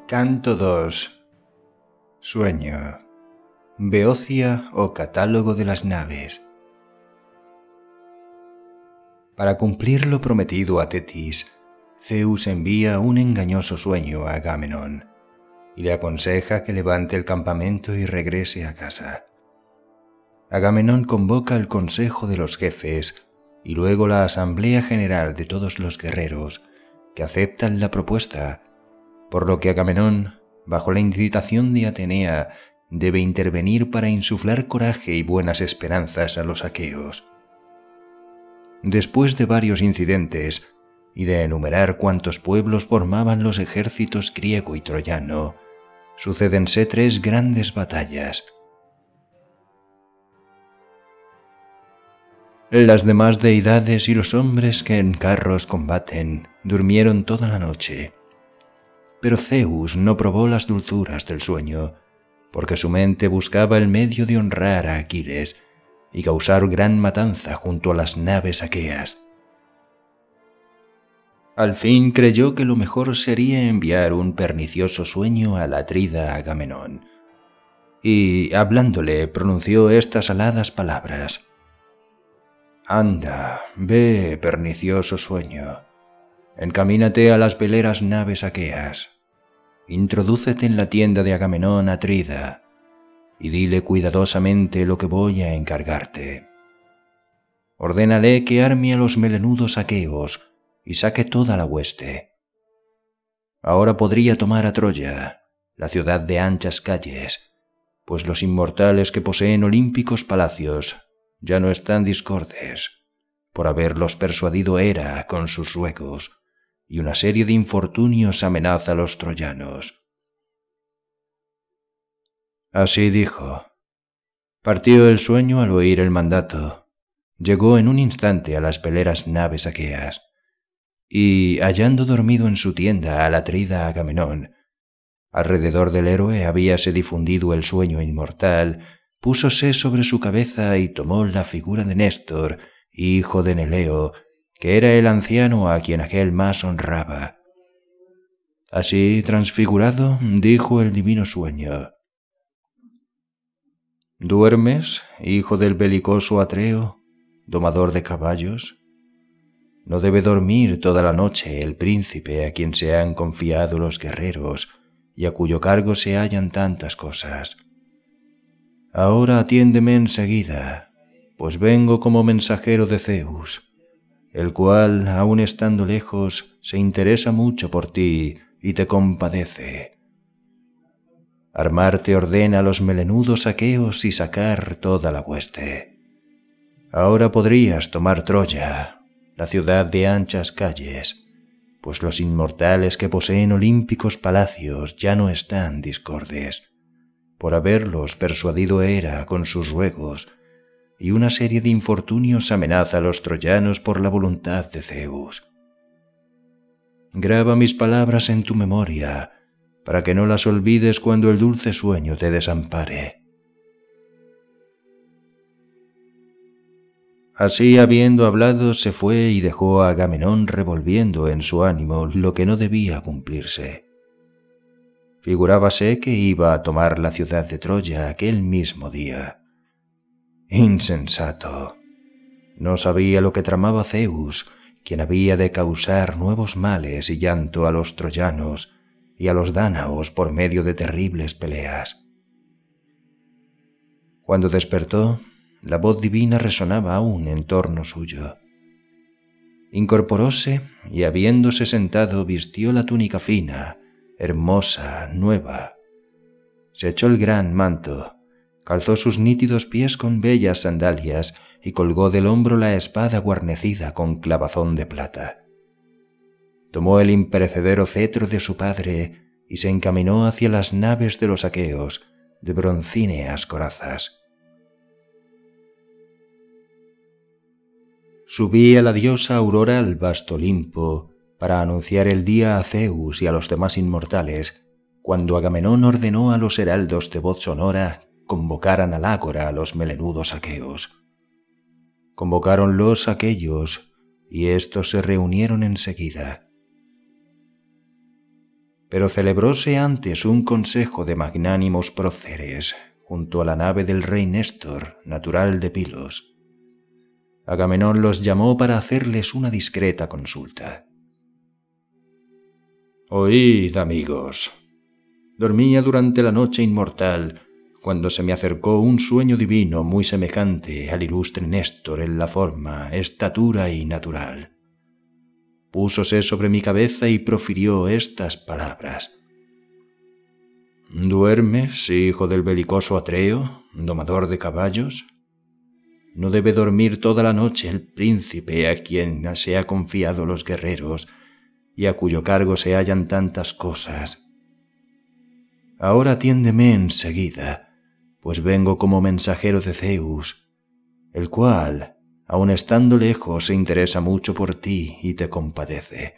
Canto 2. Sueño. Beocia o catálogo de las naves. Para cumplir lo prometido a Tetis, Zeus envía un engañoso sueño a Agamenón y le aconseja que levante el campamento y regrese a casa. Agamenón convoca el consejo de los jefes y luego la asamblea general de todos los guerreros que aceptan la propuesta, por lo que Agamenón, bajo la incitación de Atenea, debe intervenir para insuflar coraje y buenas esperanzas a los aqueos. Después de varios incidentes y de enumerar cuántos pueblos formaban los ejércitos griego y troyano, sucédense 3 grandes batallas. Las demás deidades y los hombres que en carros combaten durmieron toda la noche. Pero Zeus no probó las dulzuras del sueño, porque su mente buscaba el medio de honrar a Aquiles y causar gran matanza junto a las naves aqueas. Al fin creyó que lo mejor sería enviar un pernicioso sueño al atrida Agamenón, y, hablándole, pronunció estas aladas palabras: «Anda, ve, pernicioso sueño, encamínate a las veleras naves aqueas, introdúcete en la tienda de Agamenón atrida, y dile cuidadosamente lo que voy a encargarte. Ordénale que arme a los melenudos aqueos y saque toda la hueste. Ahora podría tomar a Troya, la ciudad de anchas calles, pues los inmortales que poseen olímpicos palacios ya no están discordes, por haberlos persuadido Hera con sus ruegos, y una serie de infortunios amenaza a los troyanos». Así dijo. Partió el sueño al oír el mandato. Llegó en un instante a las veleras naves aqueas, y, hallando dormido en su tienda al atrida Agamenón, alrededor del héroe habíase difundido el sueño inmortal, púsose sobre su cabeza y tomó la figura de Néstor, hijo de Neleo, que era el anciano a quien aquel más honraba. Así, transfigurado, dijo el divino sueño: «¿Duermes, hijo del belicoso Atreo, domador de caballos? No debe dormir toda la noche el príncipe a quien se han confiado los guerreros y a cuyo cargo se hallan tantas cosas. Ahora atiéndeme enseguida, pues vengo como mensajero de Zeus, el cual, aun estando lejos, se interesa mucho por ti y te compadece. Armarte ordena a los melenudos aqueos y sacar toda la hueste. Ahora podrías tomar Troya, la ciudad de anchas calles, pues los inmortales que poseen olímpicos palacios ya no están discordes, por haberlos persuadido Hera con sus ruegos, y una serie de infortunios amenaza a los troyanos por la voluntad de Zeus. Graba mis palabras en tu memoria, para que no las olvides cuando el dulce sueño te desampare». Así, habiendo hablado, se fue y dejó a Agamenón revolviendo en su ánimo lo que no debía cumplirse. Figurábase que iba a tomar la ciudad de Troya aquel mismo día. Insensato. No sabía lo que tramaba Zeus, quien había de causar nuevos males y llanto a los troyanos y a los dánaos por medio de terribles peleas. Cuando despertó, la voz divina resonaba aún en torno suyo. Incorporóse y, habiéndose sentado, vistió la túnica fina, hermosa, nueva. Se echó el gran manto, calzó sus nítidos pies con bellas sandalias y colgó del hombro la espada guarnecida con clavazón de plata. Tomó el imperecedero cetro de su padre y se encaminó hacia las naves de los aqueos, de broncíneas corazas. Subí a la diosa Aurora al vasto Olimpo para anunciar el día a Zeus y a los demás inmortales, cuando Agamenón ordenó a los heraldos de voz sonora convocaran al ágora a los melenudos aqueos. Convocáronlos aquellos, y éstos se reunieron enseguida. pero celebróse antes un consejo de magnánimos próceres junto a la nave del rey Néstor, natural de Pilos. Agamenón los llamó para hacerles una discreta consulta. «Oíd, amigos. Dormía durante la noche inmortal cuando se me acercó un sueño divino muy semejante al ilustre Néstor en la forma, estatura y natural. Púsose sobre mi cabeza y profirió estas palabras. ¿Duermes, hijo del belicoso Atreo, domador de caballos? No debe dormir toda la noche el príncipe a quien se ha confiado los guerreros y a cuyo cargo se hallan tantas cosas. Ahora atiéndeme enseguida, pues vengo como mensajero de Zeus, el cual, aun estando lejos, se interesa mucho por ti y te compadece.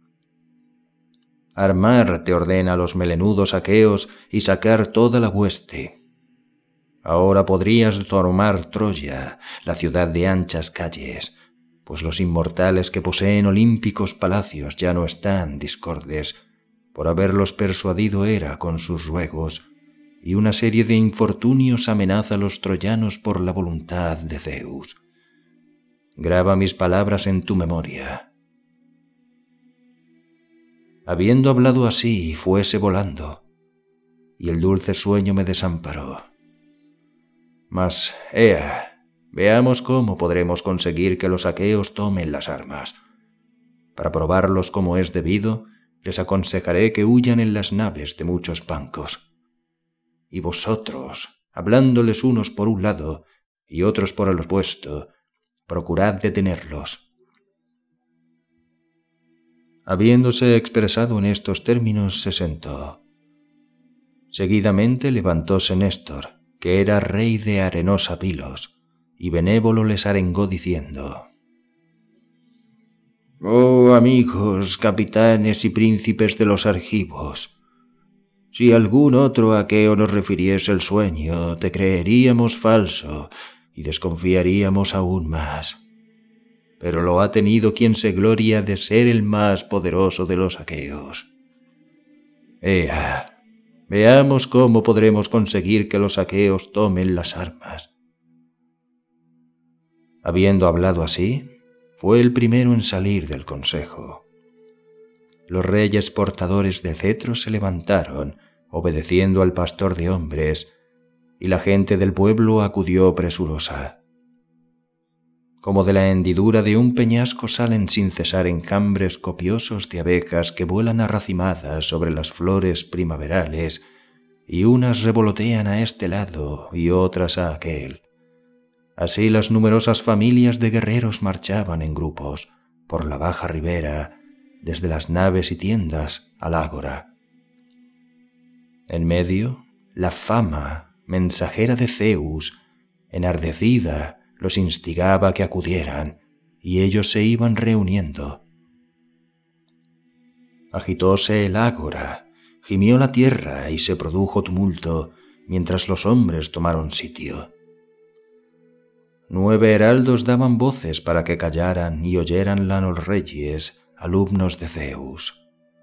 Armar te ordena a los melenudos aqueos y sacar toda la hueste. Ahora podrías tomar Troya, la ciudad de anchas calles, pues los inmortales que poseen olímpicos palacios ya no están discordes, por haberlos persuadido Hera con sus ruegos, y una serie de infortunios amenaza a los troyanos por la voluntad de Zeus. Graba mis palabras en tu memoria». Habiendo hablado así, fuese volando, y el dulce sueño me desamparó. Mas, ea, veamos cómo podremos conseguir que los aqueos tomen las armas. Para probarlos como es debido, les aconsejaré que huyan en las naves de muchos bancos. Y vosotros, hablándoles unos por un lado y otros por el opuesto, procurad detenerlos. Habiéndose expresado en estos términos, se sentó. Seguidamente levantóse Néstor, que era rey de arenosa Pilos, y benévolo les arengó diciendo: «Oh amigos, capitanes y príncipes de los argivos, si algún otro aqueo nos refiriese el sueño, te creeríamos falso y desconfiaríamos aún más. Pero lo ha tenido quien se gloria de ser el más poderoso de los aqueos. Ea, veamos cómo podremos conseguir que los aqueos tomen las armas». Habiendo hablado así, fue el primero en salir del consejo. Los reyes portadores de cetros se levantaron, obedeciendo al pastor de hombres, y la gente del pueblo acudió presurosa. Como de la hendidura de un peñasco salen sin cesar enjambres copiosos de abejas que vuelan arracimadas sobre las flores primaverales, y unas revolotean a este lado y otras a aquel. Así las numerosas familias de guerreros marchaban en grupos por la baja ribera, desde las naves y tiendas al ágora. En medio, la fama, mensajera de Zeus, enardecida, los instigaba a que acudieran, y ellos se iban reuniendo. Agitóse el ágora, gimió la tierra y se produjo tumulto, mientras los hombres tomaron sitio. 9 heraldos daban voces para que callaran y oyeran los reyes, alumnos de Zeus.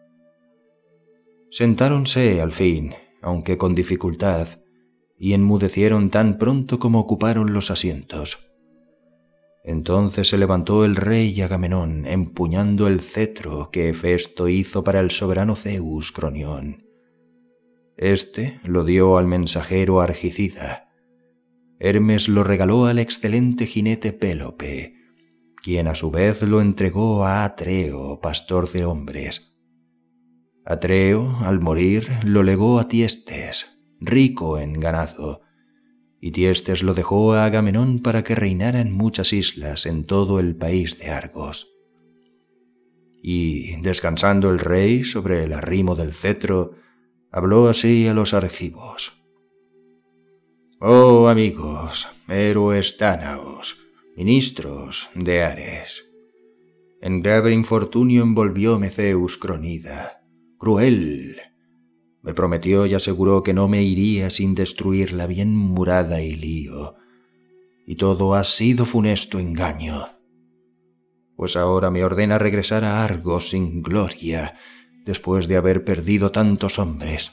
Sentáronse al fin, aunque con dificultad, y enmudecieron tan pronto como ocuparon los asientos. Entonces se levantó el rey Agamenón, empuñando el cetro que Hefesto hizo para el soberano Zeus Cronión. Este lo dio al mensajero Argicida. Hermes lo regaló al excelente jinete Pélope, quien a su vez lo entregó a Atreo, pastor de hombres. Atreo, al morir, lo legó a Tiestes, rico en ganado, y Tiestes lo dejó a Agamenón para que reinara en muchas islas en todo el país de Argos. Y, descansando el rey sobre el arrimo del cetro, habló así a los argivos: «Oh amigos, héroes dánaos, ministros de Ares, en grave infortunio envolvióme Zeus Cronida, cruel. Me prometió y aseguró que no me iría sin destruirla bien murada Ilío, y todo ha sido funesto engaño. Pues ahora me ordena regresar a Argos sin gloria, después de haber perdido tantos hombres.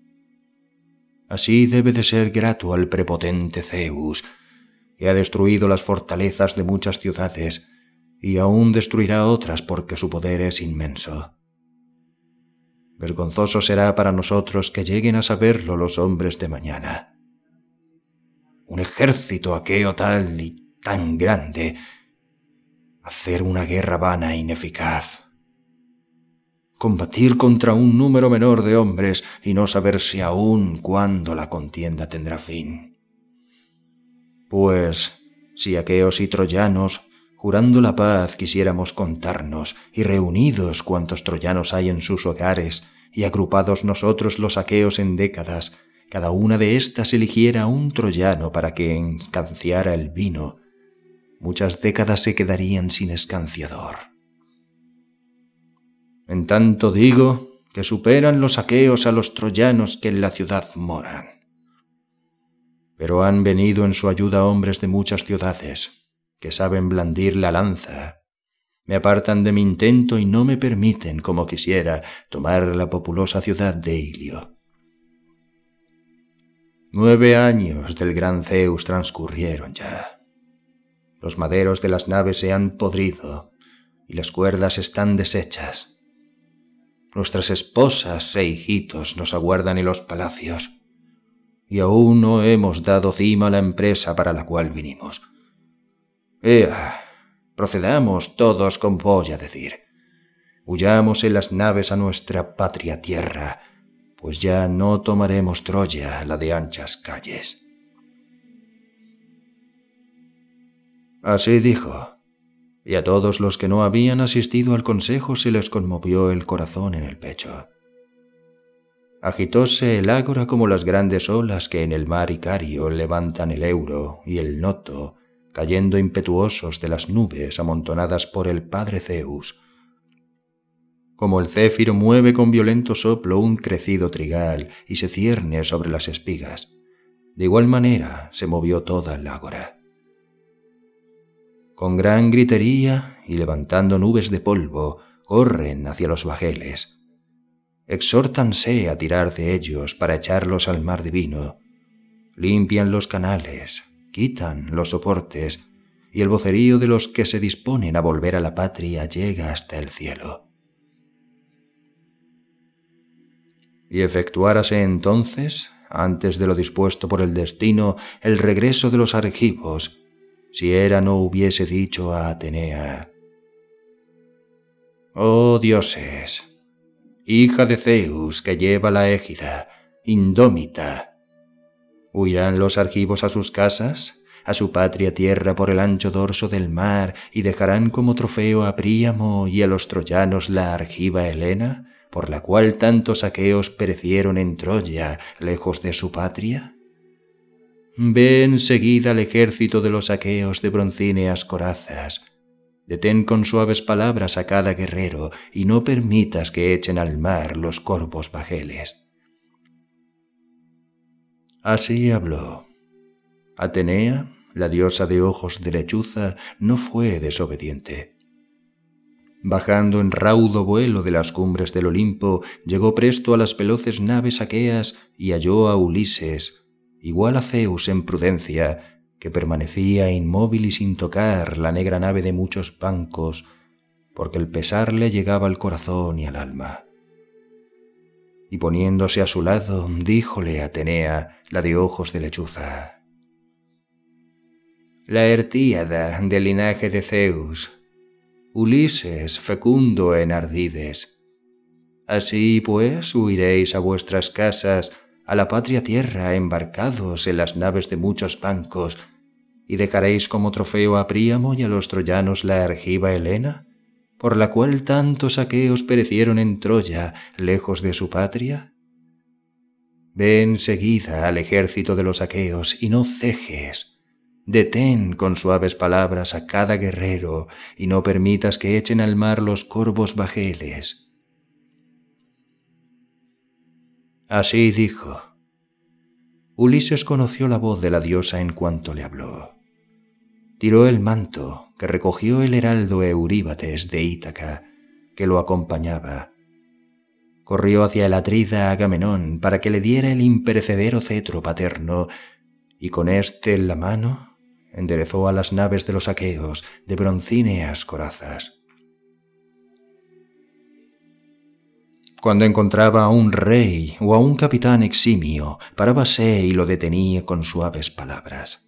Así debe de ser grato al prepotente Zeus, que ha destruido las fortalezas de muchas ciudades y aún destruirá otras porque su poder es inmenso. Vergonzoso será para nosotros que lleguen a saberlo los hombres de mañana. Un ejército aqueo tal y tan grande, hacer una guerra vana e ineficaz. Combatir contra un número menor de hombres y no saber si aún cuándo la contienda tendrá fin. Pues, si aqueos y troyanos, jurando la paz, quisiéramos contarnos, y reunidos cuantos troyanos hay en sus hogares, y agrupados nosotros los aqueos en décadas, cada una de éstas eligiera un troyano para que escanciara el vino, muchas décadas se quedarían sin escanciador. En tanto digo que superan los aqueos a los troyanos que en la ciudad moran. Pero han venido en su ayuda hombres de muchas ciudades, que saben blandir la lanza. Me apartan de mi intento y no me permiten, como quisiera, tomar la populosa ciudad de Ilio. 9 años del gran Zeus transcurrieron ya. Los maderos de las naves se han podrido y las cuerdas están deshechas. Nuestras esposas e hijitos nos aguardan en los palacios y aún no hemos dado cima a la empresa para la cual vinimos. Ea, procedamos todos con voy a decir. Huyamos en las naves a nuestra patria tierra, pues ya no tomaremos Troya, la de anchas calles. Así dijo, y a todos los que no habían asistido al consejo se les conmovió el corazón en el pecho. Agitóse el ágora como las grandes olas que en el mar Icario levantan el Euro y el Noto, cayendo impetuosos de las nubes amontonadas por el padre Zeus. Como el céfiro mueve con violento soplo un crecido trigal y se cierne sobre las espigas, de igual manera se movió toda el ágora. Con gran gritería y levantando nubes de polvo, corren hacia los bajeles. Exhórtanse a tirar de ellos para echarlos al mar divino. Limpian los canales, quitan los soportes, y el vocerío de los que se disponen a volver a la patria llega hasta el cielo. Y efectuárase entonces, antes de lo dispuesto por el destino, el regreso de los argivos, si Hera no hubiese dicho a Atenea: «Oh dioses, hija de Zeus que lleva la égida, indómita, ¿huirán los argivos a sus casas, a su patria tierra por el ancho dorso del mar, y dejarán como trofeo a Príamo y a los troyanos la argiva Helena, por la cual tantos aqueos perecieron en Troya, lejos de su patria? Ve enseguida al ejército de los aqueos de broncíneas corazas. Detén con suaves palabras a cada guerrero y no permitas que echen al mar los corvos bajeles». Así habló. Atenea, la diosa de ojos de lechuza, no fue desobediente. Bajando en raudo vuelo de las cumbres del Olimpo, llegó presto a las veloces naves aqueas y halló a Ulises, igual a Zeus en prudencia, que permanecía inmóvil y sin tocar la negra nave de muchos bancos, porque el pesar le llegaba al corazón y al alma. Y poniéndose a su lado, díjole Atenea, la de ojos de lechuza: «La Hertíada del linaje de Zeus, Ulises fecundo en ardides. Así pues huiréis a vuestras casas, a la patria tierra, embarcados en las naves de muchos bancos, y dejaréis como trofeo a Príamo y a los troyanos la argiva Helena, por la cual tantos aqueos perecieron en Troya, lejos de su patria. Ve enseguida al ejército de los aqueos y no cejes. Detén con suaves palabras a cada guerrero y no permitas que echen al mar los corvos bajeles». Así dijo. Ulises conoció la voz de la diosa en cuanto le habló. Tiró el manto que recogió el heraldo Euríbates de Ítaca, que lo acompañaba, corrió hacia el atrida Agamenón para que le diera el imperecedero cetro paterno, y con éste en la mano enderezó a las naves de los aqueos de broncíneas corazas. Cuando encontraba a un rey o a un capitán eximio, parábase y lo detenía con suaves palabras.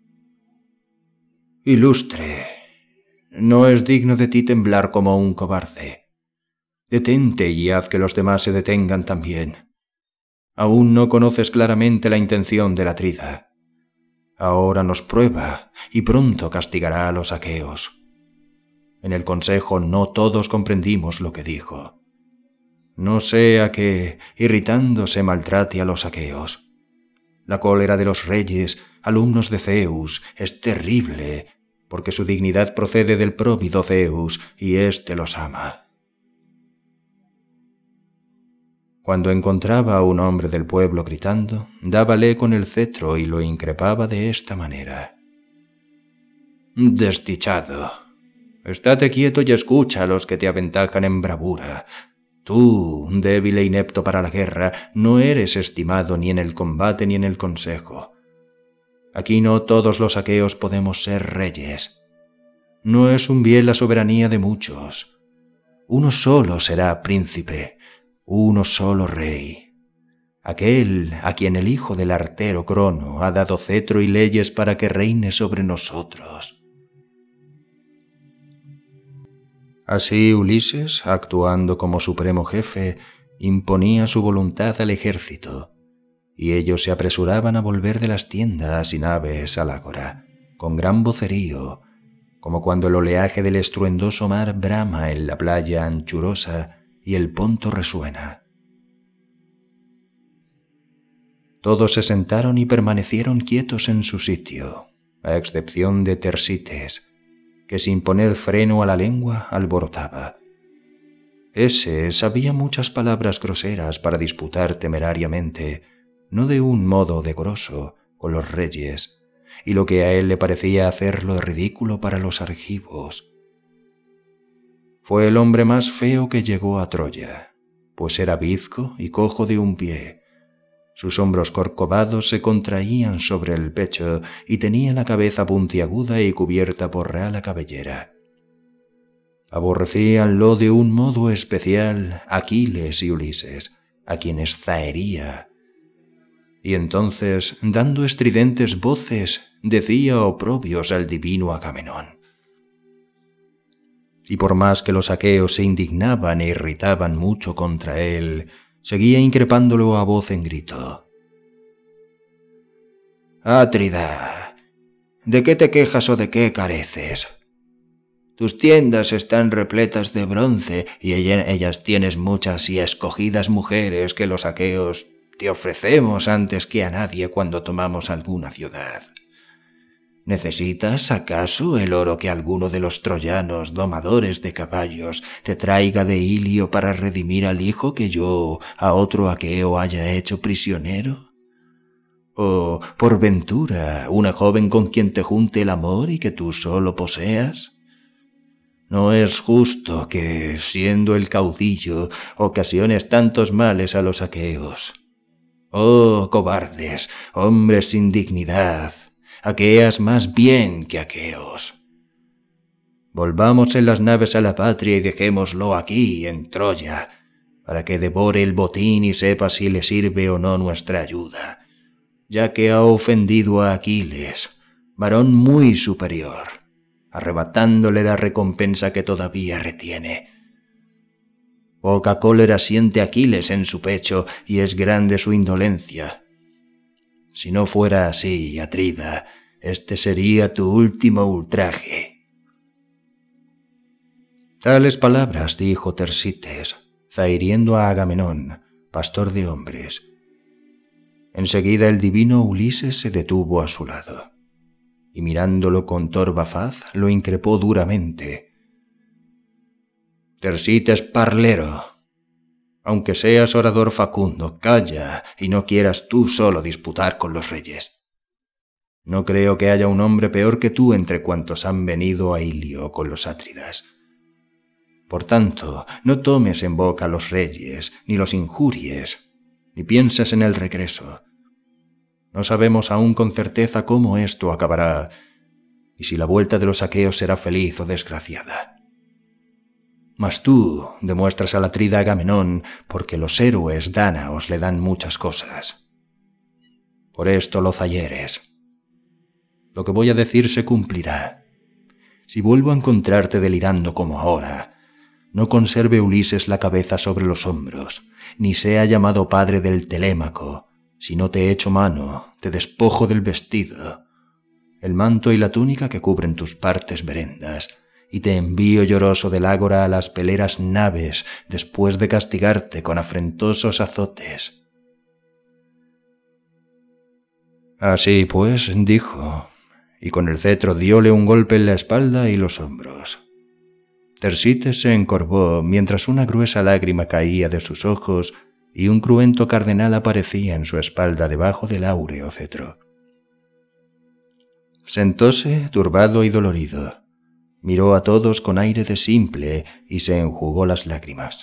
«Ilustre, no es digno de ti temblar como un cobarde. Detente y haz que los demás se detengan también. Aún no conoces claramente la intención del Atrida. Ahora nos prueba y pronto castigará a los aqueos. En el consejo no todos comprendimos lo que dijo. No sea que, irritándose, maltrate a los aqueos. La cólera de los reyes, alumnos de Zeus, es terrible, porque su dignidad procede del próvido Zeus, y éste los ama. Cuando encontraba a un hombre del pueblo gritando, dábale con el cetro y lo increpaba de esta manera. «Desdichado, estate quieto y escucha a los que te aventajan en bravura. Tú, débil e inepto para la guerra, no eres estimado ni en el combate ni en el consejo. Aquí no todos los aqueos podemos ser reyes. No es un bien la soberanía de muchos. Uno solo será príncipe, uno solo rey. Aquel a quien el hijo del artero Crono ha dado cetro y leyes para que reine sobre nosotros». Así Ulises, actuando como supremo jefe, imponía su voluntad al ejército, y ellos se apresuraban a volver de las tiendas y naves al ágora, con gran vocerío, como cuando el oleaje del estruendoso mar brama en la playa anchurosa y el ponto resuena. Todos se sentaron y permanecieron quietos en su sitio, a excepción de Tersites, que sin poner freno a la lengua alborotaba. Ese sabía muchas palabras groseras para disputar temerariamente, no de un modo decoroso, con los reyes, y lo que a él le parecía hacerlo ridículo para los argivos. Fue el hombre más feo que llegó a Troya, pues era bizco y cojo de un pie. Sus hombros corcovados se contraían sobre el pecho y tenía la cabeza puntiaguda y cubierta por real cabellera. Aborrecíanlo de un modo especial Aquiles y Ulises, a quienes zahería. Y entonces, dando estridentes voces, decía oprobios al divino Agamenón. Y por más que los aqueos se indignaban e irritaban mucho contra él, seguía increpándolo a voz en grito. «Átrida, ¿de qué te quejas o de qué careces? Tus tiendas están repletas de bronce y en ellas tienes muchas y escogidas mujeres que los aqueos te ofrecemos antes que a nadie cuando tomamos alguna ciudad. ¿Necesitas, acaso, el oro que alguno de los troyanos, domadores de caballos, te traiga de Ilio para redimir al hijo que yo a otro aqueo haya hecho prisionero? ¿O, por ventura, una joven con quien te junte el amor y que tú solo poseas? No es justo que, siendo el caudillo, ocasiones tantos males a los aqueos. ¡Oh, cobardes, hombres sin dignidad! Aqueas más bien que aqueos. Volvamos en las naves a la patria y dejémoslo aquí, en Troya, para que devore el botín y sepa si le sirve o no nuestra ayuda, ya que ha ofendido a Aquiles, varón muy superior, arrebatándole la recompensa que todavía retiene. Poca cólera siente Aquiles en su pecho y es grande su indolencia. Si no fuera así, Atrida, este sería tu último ultraje». Tales palabras dijo Tersites, zahiriendo a Agamenón, pastor de hombres. Enseguida el divino Ulises se detuvo a su lado, y mirándolo con torva faz, lo increpó duramente. «Tersites parlero, aunque seas orador facundo, calla y no quieras tú solo disputar con los reyes. No creo que haya un hombre peor que tú entre cuantos han venido a Ilio con los átridas. Por tanto, no tomes en boca a los reyes, ni los injuries, ni pienses en el regreso. No sabemos aún con certeza cómo esto acabará, y si la vuelta de los aqueos será feliz o desgraciada. Mas tú demuestras al atrida Agamenón porque los héroes dánaos le dan muchas cosas. Por esto lo zayeres. Lo que voy a decir se cumplirá. Si vuelvo a encontrarte delirando como ahora, no conserve Ulises la cabeza sobre los hombros, ni sea llamado padre del Telémaco, si no te echo mano, te despojo del vestido, el manto y la túnica que cubren tus partes berendas, y te envío lloroso del ágora a las peleras naves después de castigarte con afrentosos azotes. Así pues, dijo, y con el cetro dióle un golpe en la espalda y los hombros. Tersites se encorvó mientras una gruesa lágrima caía de sus ojos y un cruento cardenal aparecía en su espalda debajo del áureo cetro. Sentóse, turbado y dolorido. Miró a todos con aire de simple y se enjugó las lágrimas.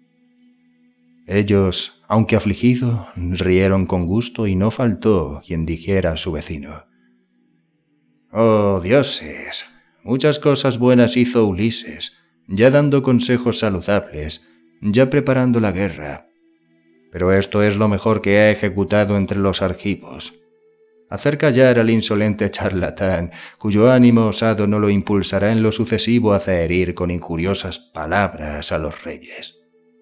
Ellos, aunque afligido, rieron con gusto y no faltó quien dijera a su vecino: «Oh, dioses, muchas cosas buenas hizo Ulises, ya dando consejos saludables, ya preparando la guerra. Pero esto es lo mejor que ha ejecutado entre los argivos. Hacer callar al insolente charlatán, cuyo ánimo osado no lo impulsará en lo sucesivo hacia herir con injuriosas palabras a los reyes».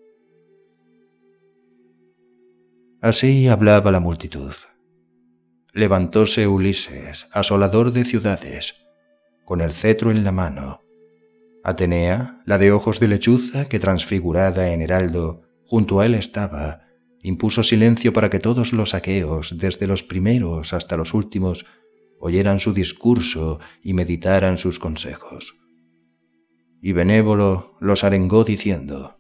Así hablaba la multitud. Levantóse Ulises, asolador de ciudades, con el cetro en la mano. Atenea, la de ojos de lechuza, que transfigurada en heraldo, junto a él estaba, impuso silencio para que todos los aqueos, desde los primeros hasta los últimos, oyeran su discurso y meditaran sus consejos. Y benévolo los arengó diciendo: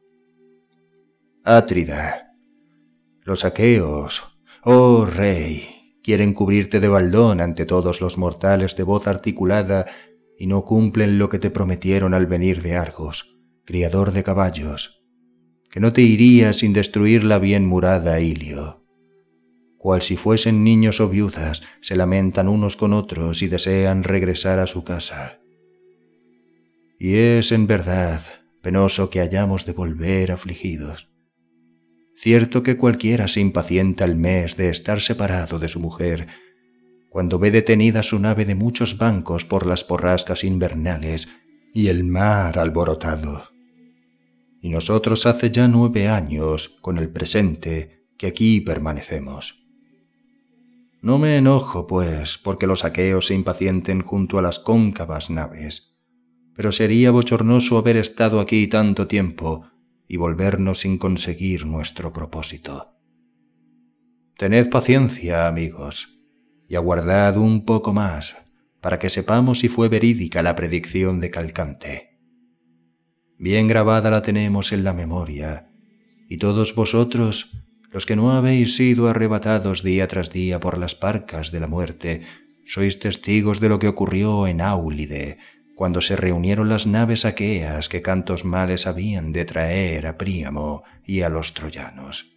«Átrida, los aqueos, oh rey, quieren cubrirte de baldón ante todos los mortales de voz articulada y no cumplen lo que te prometieron al venir de Argos, criador de caballos, que no te irías sin destruir la bien murada Ilio. Cual si fuesen niños o viudas, se lamentan unos con otros y desean regresar a su casa. Y es, en verdad, penoso que hayamos de volver afligidos. Cierto que cualquiera se impacienta el mes de estar separado de su mujer, cuando ve detenida su nave de muchos bancos por las borrascas invernales y el mar alborotado. Y nosotros hace ya 9 años, con el presente, que aquí permanecemos. No me enojo, pues, porque los aqueos se impacienten junto a las cóncavas naves, pero sería bochornoso haber estado aquí tanto tiempo y volvernos sin conseguir nuestro propósito. Tened paciencia, amigos, y aguardad un poco más, para que sepamos si fue verídica la predicción de Calcante. Bien grabada la tenemos en la memoria, y todos vosotros, los que no habéis sido arrebatados día tras día por las parcas de la muerte, sois testigos de lo que ocurrió en Áulide, cuando se reunieron las naves aqueas que cantos males habían de traer a Príamo y a los troyanos.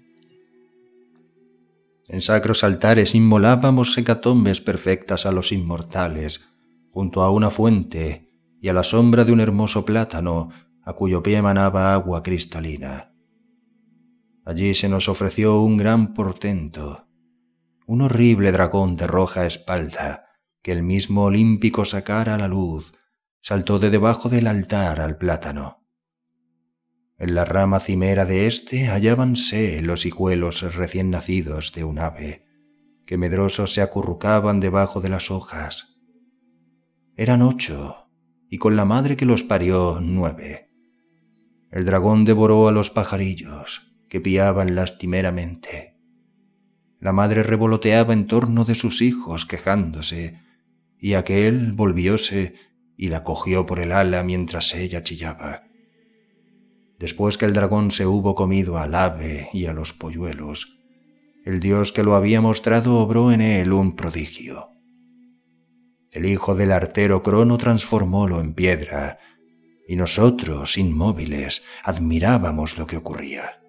En sacros altares inmolábamos hecatombes perfectas a los inmortales, junto a una fuente y a la sombra de un hermoso plátano a cuyo pie manaba agua cristalina. Allí se nos ofreció un gran portento, un horrible dragón de roja espalda, que el mismo olímpico sacara a la luz, saltó de debajo del altar al plátano. En la rama cimera de éste hallábanse los hijuelos recién nacidos de un ave, que medrosos se acurrucaban debajo de las hojas. Eran 8, y con la madre que los parió 9. El dragón devoró a los pajarillos, que piaban lastimeramente. La madre revoloteaba en torno de sus hijos, quejándose, y aquel volvióse y la cogió por el ala mientras ella chillaba. Después que el dragón se hubo comido al ave y a los polluelos, el dios que lo había mostrado obró en él un prodigio. El hijo del artero Crono transformólo en piedra, y nosotros, inmóviles, admirábamos lo que ocurría.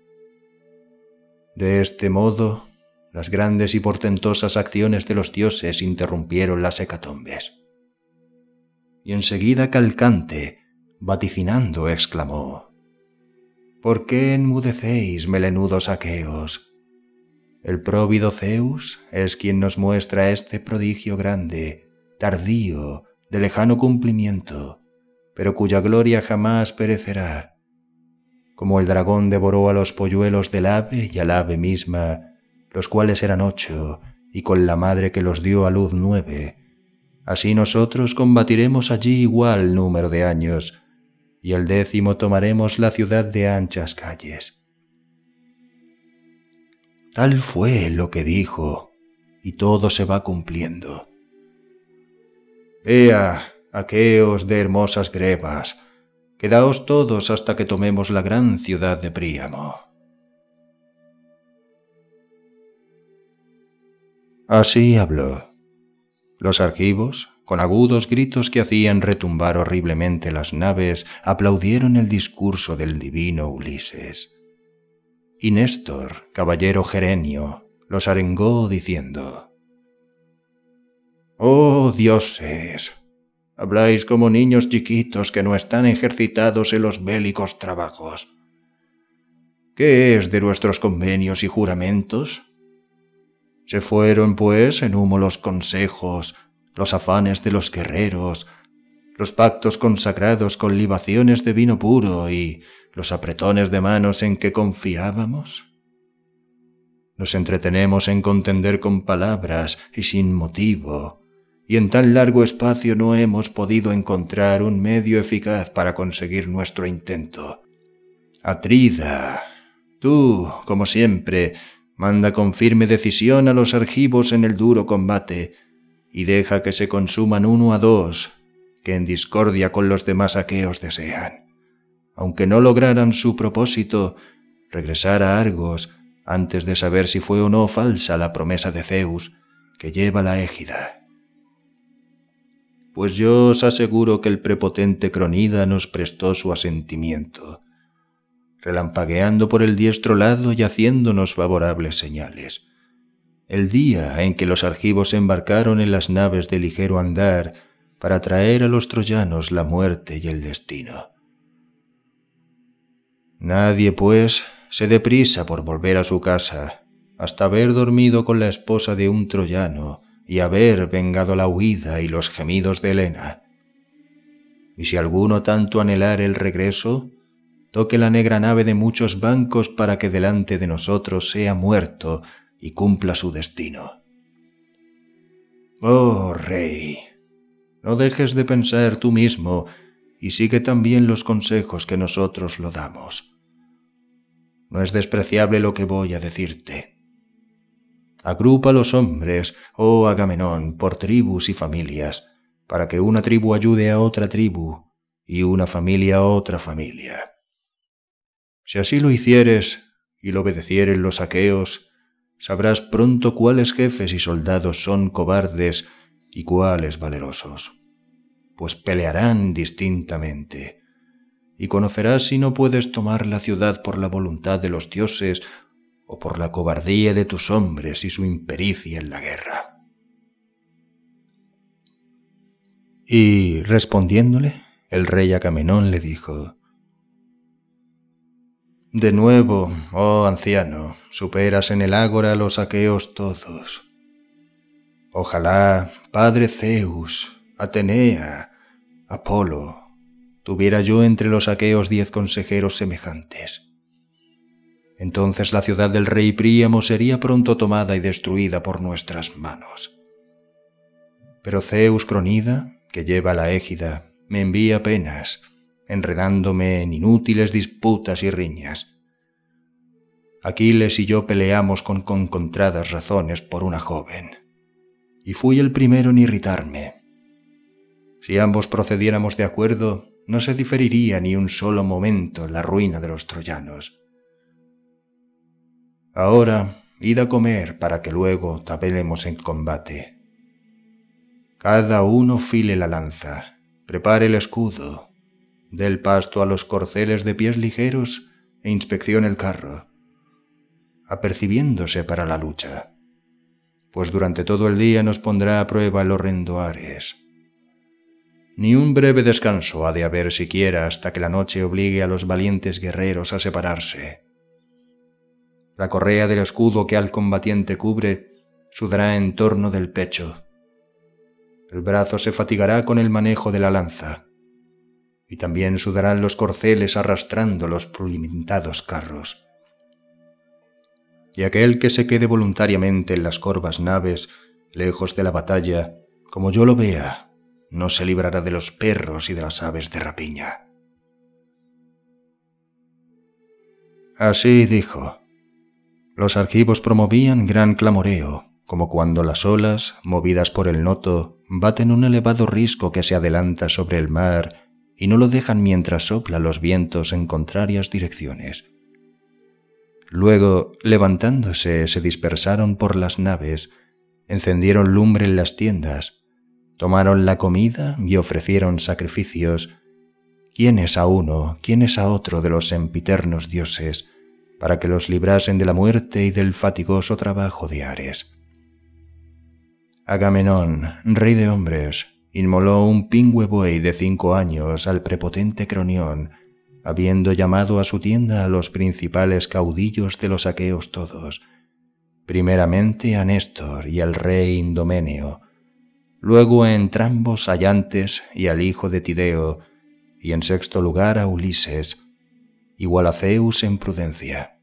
De este modo, las grandes y portentosas acciones de los dioses interrumpieron las hecatombes. Y enseguida Calcante, vaticinando, exclamó: «¿Por qué enmudecéis, melenudos aqueos? El próvido Zeus es quien nos muestra este prodigio grande, tardío, de lejano cumplimiento, pero cuya gloria jamás perecerá. Como el dragón devoró a los polluelos del ave y al ave misma, los cuales eran 8, y con la madre que los dio a luz 9, así nosotros combatiremos allí igual número de años, y el 10º tomaremos la ciudad de anchas calles». Tal fue lo que dijo, y todo se va cumpliendo. «Ea, aqueos de hermosas grebas, quedaos todos hasta que tomemos la gran ciudad de Príamo». Así habló. Los argivos, con agudos gritos que hacían retumbar horriblemente las naves, aplaudieron el discurso del divino Ulises. Y Néstor, caballero gerenio, los arengó diciendo: «Oh dioses, habláis como niños chiquitos que no están ejercitados en los bélicos trabajos. ¿Qué es de nuestros convenios y juramentos? Se fueron, pues, en humo los consejos, los afanes de los guerreros, los pactos consagrados con libaciones de vino puro y los apretones de manos en que confiábamos. Nos entretenemos en contender con palabras y sin motivo, y en tan largo espacio no hemos podido encontrar un medio eficaz para conseguir nuestro intento. Atrida, tú, como siempre, manda con firme decisión a los argivos en el duro combate, y deja que se consuman 1 a 2, que en discordia con los demás aqueos desean, aunque no lograran su propósito, regresar a Argos antes de saber si fue o no falsa la promesa de Zeus, que lleva la égida. Pues yo os aseguro que el prepotente Cronida nos prestó su asentimiento, relampagueando por el diestro lado y haciéndonos favorables señales. El día en que los argivos embarcaron en las naves de ligero andar para traer a los troyanos la muerte y el destino. Nadie, pues, se dé prisa por volver a su casa, hasta haber dormido con la esposa de un troyano y haber vengado la huida y los gemidos de Helena. Y si alguno tanto anhelar el regreso, toque la negra nave de muchos bancos para que delante de nosotros sea muerto y cumpla su destino. Oh rey, no dejes de pensar tú mismo y sigue también los consejos que nosotros lo damos. No es despreciable lo que voy a decirte. Agrupa los hombres, oh Agamenón, por tribus y familias, para que una tribu ayude a otra tribu y una familia a otra familia. Si así lo hicieres y lo obedecieren los aqueos, sabrás pronto cuáles jefes y soldados son cobardes y cuáles valerosos, pues pelearán distintamente, y conocerás si no puedes tomar la ciudad por la voluntad de los dioses o por la cobardía de tus hombres y su impericia en la guerra». Y, respondiéndole, el rey Agamenón le dijo: «De nuevo, oh anciano, superas en el ágora a los aqueos todos. Ojalá, padre Zeus, Atenea, Apolo, tuviera yo entre los aqueos 10 consejeros semejantes. Entonces la ciudad del rey Príamo sería pronto tomada y destruida por nuestras manos. Pero Zeus Cronida, que lleva la égida, me envía penas, enredándome en inútiles disputas y riñas. Aquiles y yo peleamos con encontradas razones por una joven, y fui el primero en irritarme. Si ambos procediéramos de acuerdo, no se diferiría ni un solo momento la ruina de los troyanos. Ahora, id a comer para que luego tabelemos en combate. Cada uno file la lanza, prepare el escudo, dé el pasto a los corceles de pies ligeros e inspeccione el carro, apercibiéndose para la lucha, pues durante todo el día nos pondrá a prueba el horrendo Ares. Ni un breve descanso ha de haber siquiera hasta que la noche obligue a los valientes guerreros a separarse. La correa del escudo que al combatiente cubre sudará en torno del pecho. El brazo se fatigará con el manejo de la lanza, y también sudarán los corceles arrastrando los pulimentados carros. Y aquel que se quede voluntariamente en las corvas naves, lejos de la batalla, como yo lo vea, no se librará de los perros y de las aves de rapiña. Así dijo. Los argivos promovían gran clamoreo, como cuando las olas, movidas por el noto, baten un elevado risco que se adelanta sobre el mar y no lo dejan mientras sopla los vientos en contrarias direcciones. Luego, levantándose, se dispersaron por las naves, encendieron lumbre en las tiendas, tomaron la comida y ofrecieron sacrificios, quiénes a uno, quiénes a otro de los sempiternos dioses, para que los librasen de la muerte y del fatigoso trabajo de Ares. Agamenón, rey de hombres, inmoló un pingüe buey de 5 años al prepotente Cronión, habiendo llamado a su tienda a los principales caudillos de los aqueos todos, primeramente a Néstor y al rey Indomeneo, luego a entrambos Ayantes y al hijo de Tideo, y en sexto lugar a Ulises, igual a Zeus en prudencia.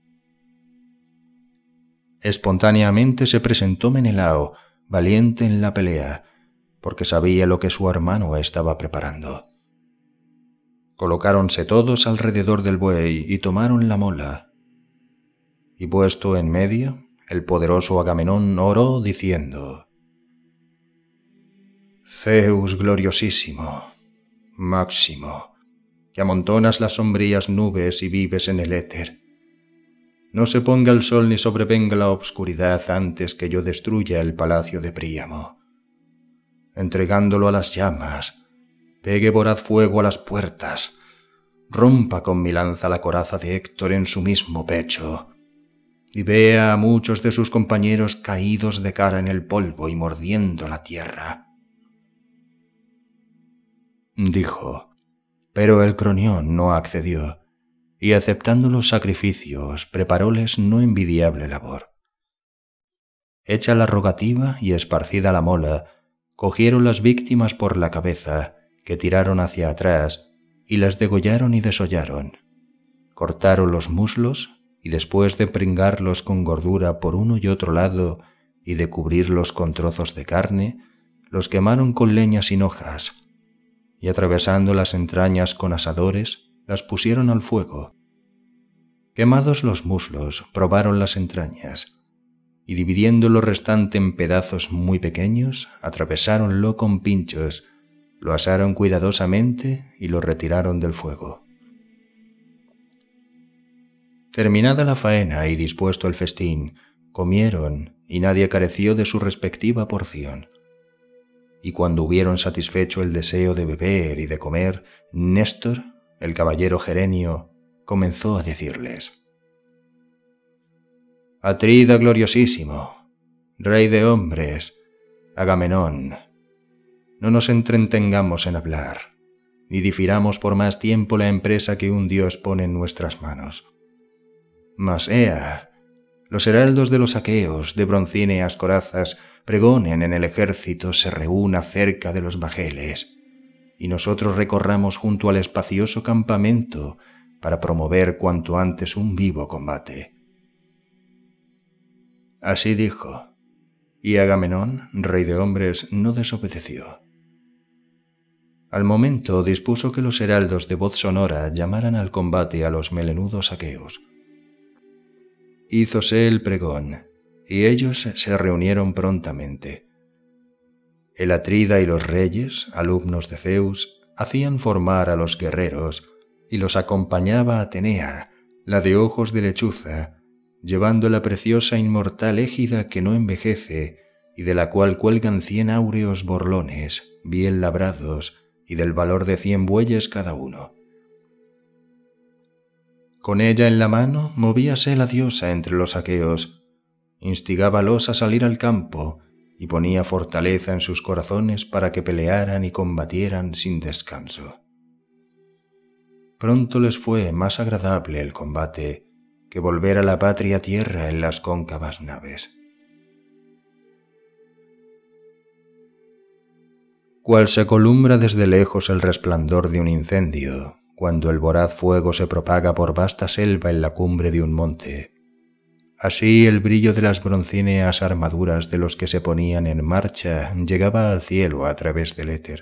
Espontáneamente se presentó Menelao, valiente en la pelea, porque sabía lo que su hermano estaba preparando. Colocáronse todos alrededor del buey y tomaron la mola. Y puesto en medio, el poderoso Agamenón oró diciendo: Zeus gloriosísimo, máximo, que amontonas las sombrías nubes y vives en el éter. No se ponga el sol ni sobrevenga la obscuridad antes que yo destruya el palacio de Príamo. Entregándolo a las llamas, pegue voraz fuego a las puertas, rompa con mi lanza la coraza de Héctor en su mismo pecho, y vea a muchos de sus compañeros caídos de cara en el polvo y mordiendo la tierra. Dijo, pero el Cronión no accedió, y aceptando los sacrificios, preparóles no envidiable labor. Hecha la rogativa y esparcida la mola, cogieron las víctimas por la cabeza, que tiraron hacia atrás, y las degollaron y desollaron. Cortaron los muslos, y después de pringarlos con gordura por uno y otro lado, y de cubrirlos con trozos de carne, los quemaron con leña sin hojas, y atravesando las entrañas con asadores, las pusieron al fuego. Quemados los muslos, probaron las entrañas, y dividiendo lo restante en pedazos muy pequeños, atravesáronlo con pinchos, lo asaron cuidadosamente y lo retiraron del fuego. Terminada la faena y dispuesto el festín, comieron, y nadie careció de su respectiva porción. Y cuando hubieron satisfecho el deseo de beber y de comer, Néstor, el caballero Gerenio, comenzó a decirles: Atrida gloriosísimo, rey de hombres, Agamenón, no nos entretengamos en hablar, ni difiramos por más tiempo la empresa que un dios pone en nuestras manos. Mas ea, los heraldos de los aqueos, de broncíneas corazas, pregonen en el ejército se reúna cerca de los bajeles, y nosotros recorramos junto al espacioso campamento para promover cuanto antes un vivo combate. Así dijo, y Agamenón, rey de hombres, no desobedeció. Al momento dispuso que los heraldos de voz sonora llamaran al combate a los melenudos aqueos. Hízose el pregón, y ellos se reunieron prontamente. El Atrida y los reyes, alumnos de Zeus, hacían formar a los guerreros, y los acompañaba Atenea, la de ojos de lechuza, llevando la preciosa inmortal égida que no envejece, y de la cual cuelgan 100 áureos borlones, bien labrados, y del valor de 100 bueyes cada uno, Con ella en la mano, movíase la diosa entre los aqueos, instigábalos a salir al campo y ponía fortaleza en sus corazones para que pelearan y combatieran sin descanso. Pronto les fue más agradable el combate que volver a la patria tierra en las cóncavas naves. Cual se columbra desde lejos el resplandor de un incendio, cuando el voraz fuego se propaga por vasta selva en la cumbre de un monte, así el brillo de las broncíneas armaduras de los que se ponían en marcha llegaba al cielo a través del éter.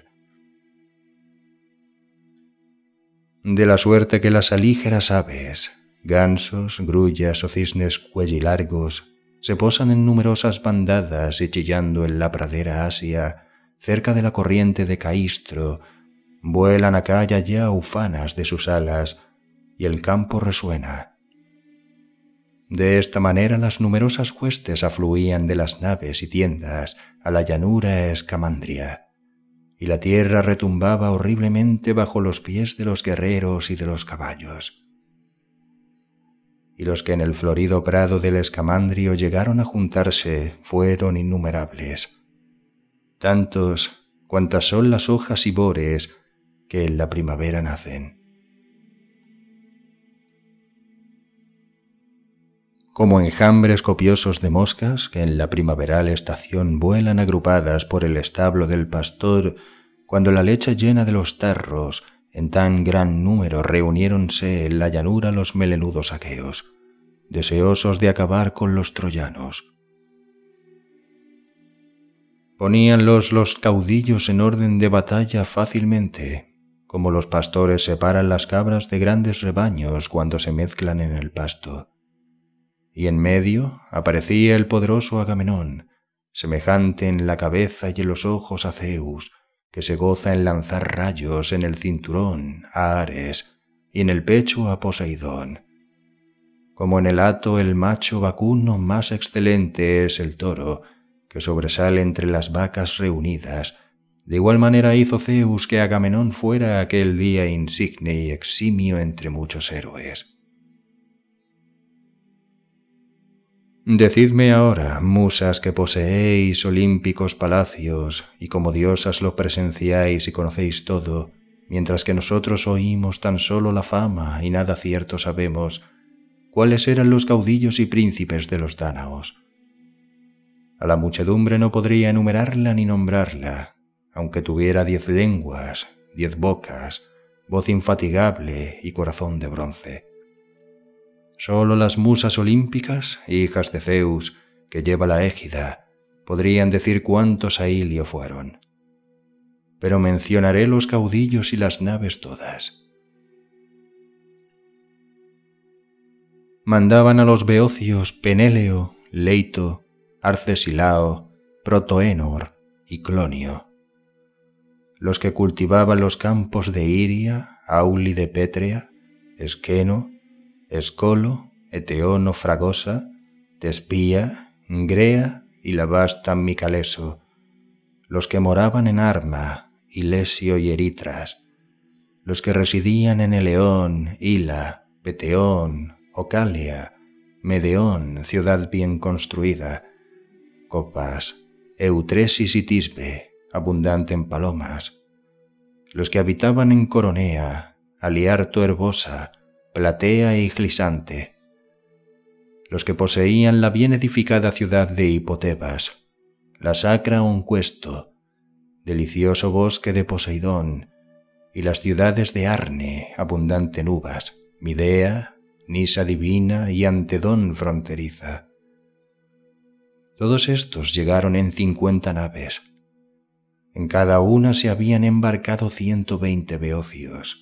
De la suerte que las alígeras aves, gansos, grullas o cisnes cuellilargos, se posan en numerosas bandadas y chillando en la pradera Asia, cerca de la corriente de Caistro, vuelan acá y allá ufanas de sus alas, y el campo resuena. De esta manera las numerosas huestes afluían de las naves y tiendas a la llanura escamandria, y la tierra retumbaba horriblemente bajo los pies de los guerreros y de los caballos. Y los que en el florido prado del escamandrio llegaron a juntarse fueron innumerables, tantos cuantas son las hojas y bores que en la primavera nacen. Como enjambres copiosos de moscas que en la primaveral estación vuelan agrupadas por el establo del pastor, cuando la leche llena de los tarros en tan gran número reuniéronse en la llanura los melenudos aqueos, deseosos de acabar con los troyanos. Poníanlos los caudillos en orden de batalla fácilmente, como los pastores separan las cabras de grandes rebaños cuando se mezclan en el pasto. Y en medio aparecía el poderoso Agamenón, semejante en la cabeza y en los ojos a Zeus, que se goza en lanzar rayos en el cinturón a Ares y en el pecho a Poseidón. Como en el hato el macho vacuno más excelente es el toro, que sobresale entre las vacas reunidas, de igual manera hizo Zeus que Agamenón fuera aquel día insigne y eximio entre muchos héroes. Decidme ahora, musas que poseéis olímpicos palacios y como diosas lo presenciáis y conocéis todo, mientras que nosotros oímos tan solo la fama y nada cierto sabemos, cuáles eran los caudillos y príncipes de los dánaos. A la muchedumbre no podría enumerarla ni nombrarla, aunque tuviera 10 lenguas, 10 bocas, voz infatigable y corazón de bronce. Solo las musas olímpicas, hijas de Zeus, que lleva la égida, podrían decir cuántos a Ilio fueron. Pero mencionaré los caudillos y las naves todas. Mandaban a los beocios Penéleo, Leito, Arcesilao, Protoénor y Clonio. Los que cultivaban los campos de Iria, Auli de Pétrea, Esqueno, Escolo, Eteono Fragosa, Tespía, Grea y la vasta Micaleso, los que moraban en Arma, Ilesio y Eritras, los que residían en Eleón, Hila, Peteón, Ocalia, Medeón, ciudad bien construida, Copas, Eutresis y Tisbe, abundante en palomas, los que habitaban en Coronea, Aliarto Herbosa, Platea y Glisante, los que poseían la bien edificada ciudad de Hipotebas, la sacra Oncuesto, delicioso bosque de Poseidón, y las ciudades de Arne, abundante en uvas, Midea, Nisa divina y Antedón fronteriza. Todos estos llegaron en 50 naves. En cada una se habían embarcado 120 beocios.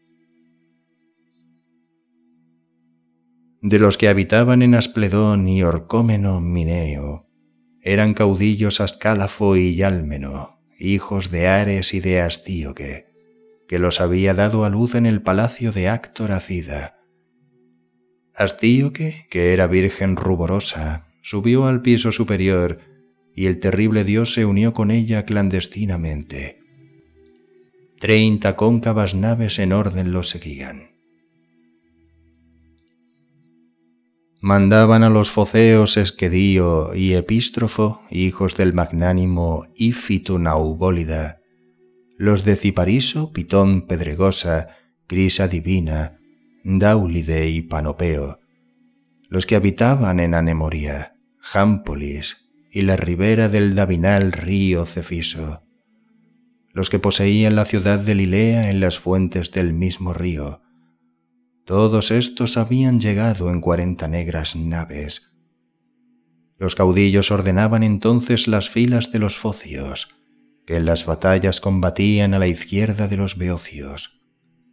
De los que habitaban en Aspledón y Orcómeno Mineo, eran caudillos Ascálafo y Yálmeno, hijos de Ares y de Astíoque, que los había dado a luz en el palacio de Actor Acida. Astíoque, que era virgen ruborosa, subió al piso superior y el terrible dios se unió con ella clandestinamente. 30 cóncavas naves en orden los seguían. Mandaban a los foceos Esquedío y Epístrofo, hijos del magnánimo Ífito Naubólida, los de Cipariso, Pitón Pedregosa, Crisa Divina, Dáulide y Panopeo, los que habitaban en Anemoria, Jámpolis y la ribera del Davinal río Cefiso, los que poseían la ciudad de Lilea en las fuentes del mismo río. Todos estos habían llegado en 40 negras naves. Los caudillos ordenaban entonces las filas de los focios, que en las batallas combatían a la izquierda de los beocios.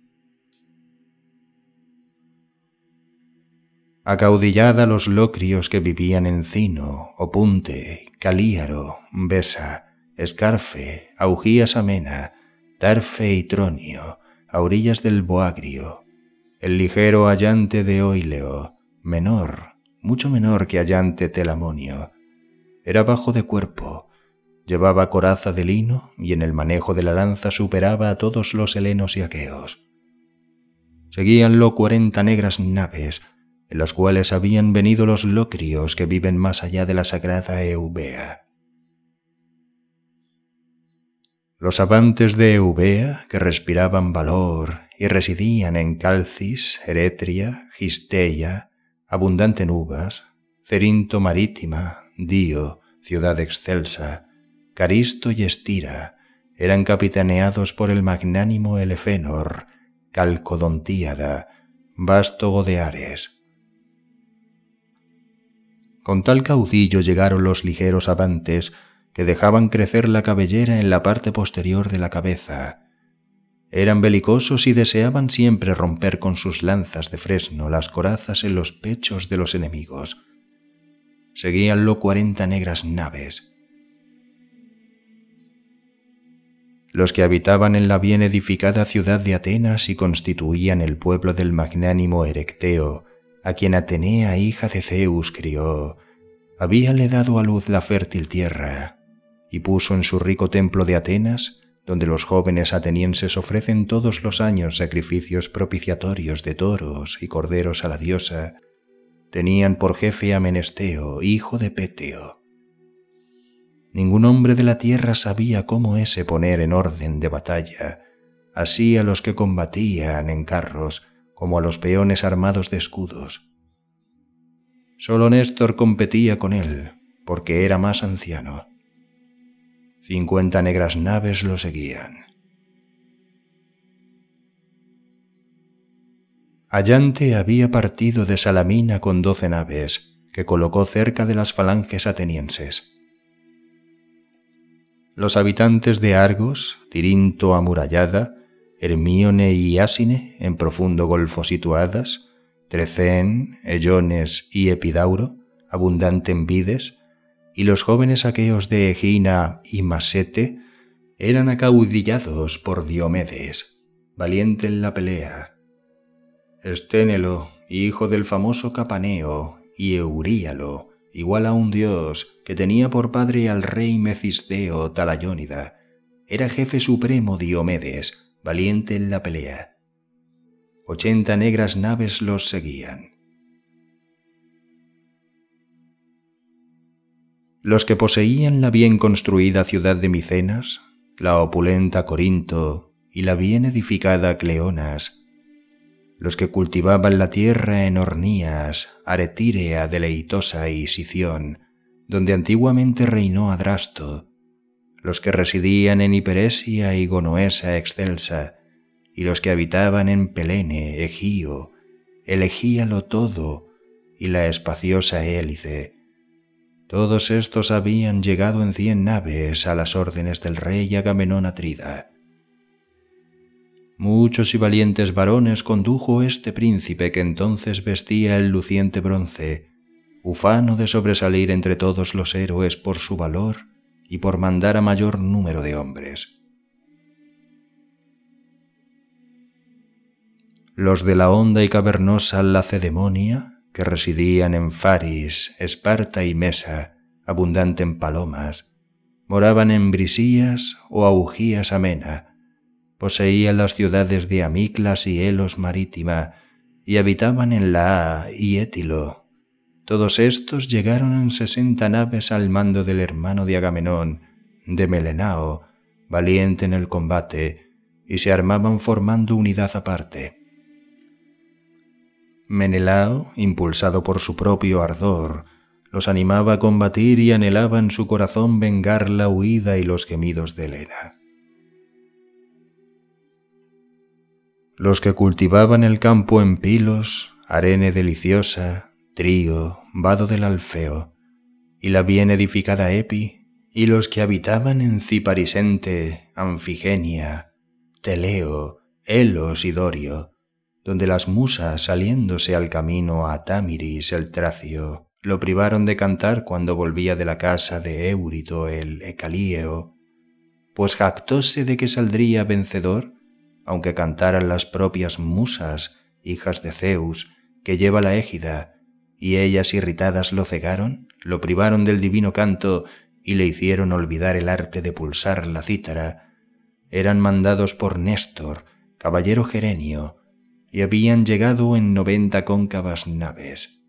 Acaudillad a los locrios que vivían en Cino, Opunte, Calíaro, Besa, Escarfe, Augías Amena, Tarfe y Tronio, a orillas del Boagrio, el ligero Allante de Oileo, menor, mucho menor que Allante Telamonio. Era bajo de cuerpo, llevaba coraza de lino y en el manejo de la lanza superaba a todos los helenos y aqueos. Seguíanlo 40 negras naves, en las cuales habían venido los locrios que viven más allá de la sagrada Eubea. Los abantes de Eubea, que respiraban valor y residían en Calcis, Eretria, Gisteia, abundante en uvas, Cerinto Marítima, Dio, ciudad excelsa, Caristo y Estira, eran capitaneados por el magnánimo Elefenor, Calcodontíada, vástago de Ares. Con tal caudillo llegaron los ligeros abantes que dejaban crecer la cabellera en la parte posterior de la cabeza. Eran belicosos y deseaban siempre romper con sus lanzas de fresno las corazas en los pechos de los enemigos. Seguíanlo 40 negras naves. Los que habitaban en la bien edificada ciudad de Atenas y constituían el pueblo del magnánimo Erecteo, a quien Atenea, hija de Zeus, crió, habíale dado a luz la fértil tierra, y puso en su rico templo de Atenas, donde los jóvenes atenienses ofrecen todos los años sacrificios propiciatorios de toros y corderos a la diosa, tenían por jefe a Menesteo, hijo de Péteo. Ningún hombre de la tierra sabía cómo ese poner en orden de batalla, así a los que combatían en carros como a los peones armados de escudos. Solo Néstor competía con él, porque era más anciano. 50 negras naves lo seguían. Allante había partido de Salamina con 12 naves, que colocó cerca de las falanges atenienses. Los habitantes de Argos, Tirinto amurallada, Hermíone y Asine, en profundo golfo situadas, Trecén, Ellones y Epidauro, abundante en vides, y los jóvenes aqueos de Egina y Masete eran acaudillados por Diomedes, valiente en la pelea. Esténelo, hijo del famoso Capaneo, y Euríalo, igual a un dios, que tenía por padre al rey Mecisteo Talayónida, era jefe supremo Diomedes, valiente en la pelea. 80 negras naves los seguían. Los que poseían la bien construida ciudad de Micenas, la opulenta Corinto y la bien edificada Cleonas, los que cultivaban la tierra en Ornías, Aretírea deleitosa y Sición, donde antiguamente reinó Adrasto, los que residían en Hiperesia y Gonoesa excelsa, y los que habitaban en Pelene, Egío, el Egíalo todo y la espaciosa Hélice. Todos estos habían llegado en 100 naves a las órdenes del rey Agamenón Atrida. Muchos y valientes varones condujo este príncipe que entonces vestía el luciente bronce, ufano de sobresalir entre todos los héroes por su valor y por mandar a mayor número de hombres. Los de la honda y cavernosa Lacedemonia, que residían en Faris, Esparta y Mesa, abundante en palomas, moraban en Brisías o Augías Amena, poseían las ciudades de Amiclas y Helos Marítima, y habitaban en Laa y Étilo, Todos estos llegaron en 60 naves al mando del hermano de Agamenón, de Melenao, valiente en el combate, y se armaban formando unidad aparte. Menelao, impulsado por su propio ardor, los animaba a combatir y anhelaba en su corazón vengar la huida y los gemidos de Helena. Los que cultivaban el campo en Pilos, Arene deliciosa, Trío, vado del Alfeo, y la bien edificada Epi, y los que habitaban en Ciparisente, Anfigenia, Teleo, Helos y Dorio, donde las musas, saliéndose al camino a Támiris el Tracio, lo privaron de cantar cuando volvía de la casa de Eurito el Ecalíeo, pues jactóse de que saldría vencedor, aunque cantaran las propias musas, hijas de Zeus, que lleva la égida, y ellas irritadas lo cegaron, lo privaron del divino canto y le hicieron olvidar el arte de pulsar la cítara, eran mandados por Néstor, caballero gerenio, y habían llegado en 90 cóncavas naves.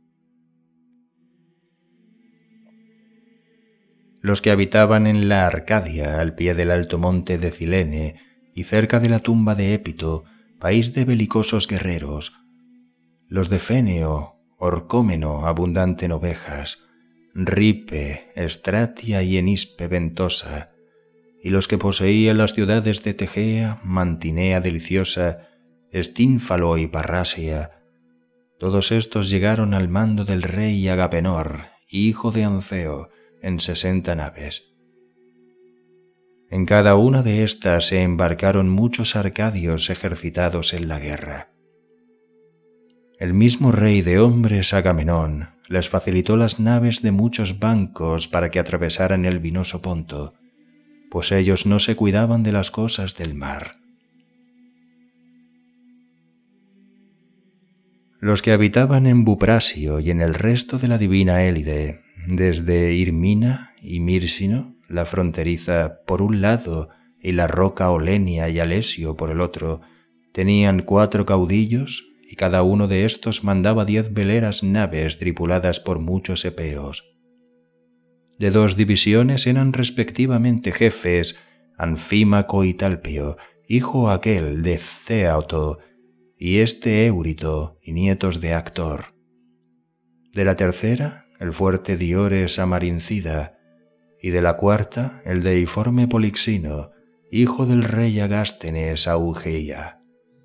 Los que habitaban en la Arcadia, al pie del alto monte de Cilene, y cerca de la tumba de Épito, país de belicosos guerreros, los de Féneo, Orcómeno, abundante en ovejas, Ripe, Estratia y Enispe ventosa, y los que poseían las ciudades de Tegea, Mantinea deliciosa, Estínfalo y Parrasia, todos estos llegaron al mando del rey Agapenor, hijo de Anfeo, en 60 naves. En cada una de estas se embarcaron muchos arcadios ejercitados en la guerra. El mismo rey de hombres, Agamenón, les facilitó las naves de muchos bancos para que atravesaran el vinoso Ponto, pues ellos no se cuidaban de las cosas del mar. Los que habitaban en Buprasio y en el resto de la divina Élide, desde Irmina y Mírsino, la fronteriza por un lado y la roca Olenia y Alesio por el otro, tenían 4 caudillos y cada uno de estos mandaba 10 veleras naves tripuladas por muchos epeos. De 2 divisiones eran respectivamente jefes Anfímaco y Talpio, hijo aquel de Céaoto, y Eurito, y nietos de Actor. De la tercera, el fuerte Diores Amarincida, y de la cuarta, el deiforme Polixino, hijo del rey Agástenes Augeia.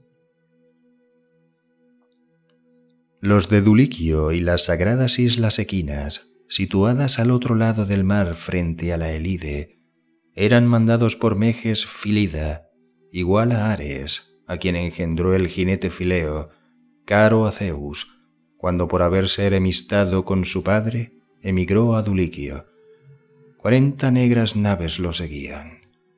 Los de Duliquio y las sagradas islas Equinas, situadas al otro lado del mar frente a la Elide, eran mandados por Meges Filida, igual a Ares, a quien engendró el jinete Fileo, caro a Zeus, cuando por haberse enemistado con su padre, emigró a Duliquio. 40 negras naves lo seguían.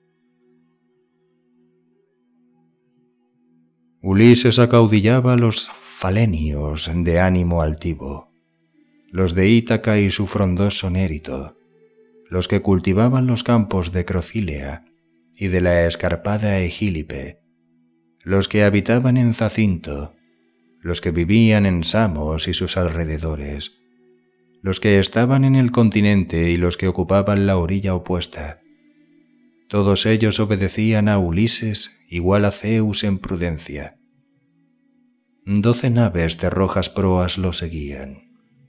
Ulises acaudillaba a los falenios de ánimo altivo, los de Ítaca y su frondoso Nérito, los que cultivaban los campos de Crocílea y de la escarpada Egílipe, los que habitaban en Zacinto, los que vivían en Samos y sus alrededores, los que estaban en el continente y los que ocupaban la orilla opuesta. Todos ellos obedecían a Ulises igual a Zeus en prudencia. 12 naves de rojas proas lo seguían.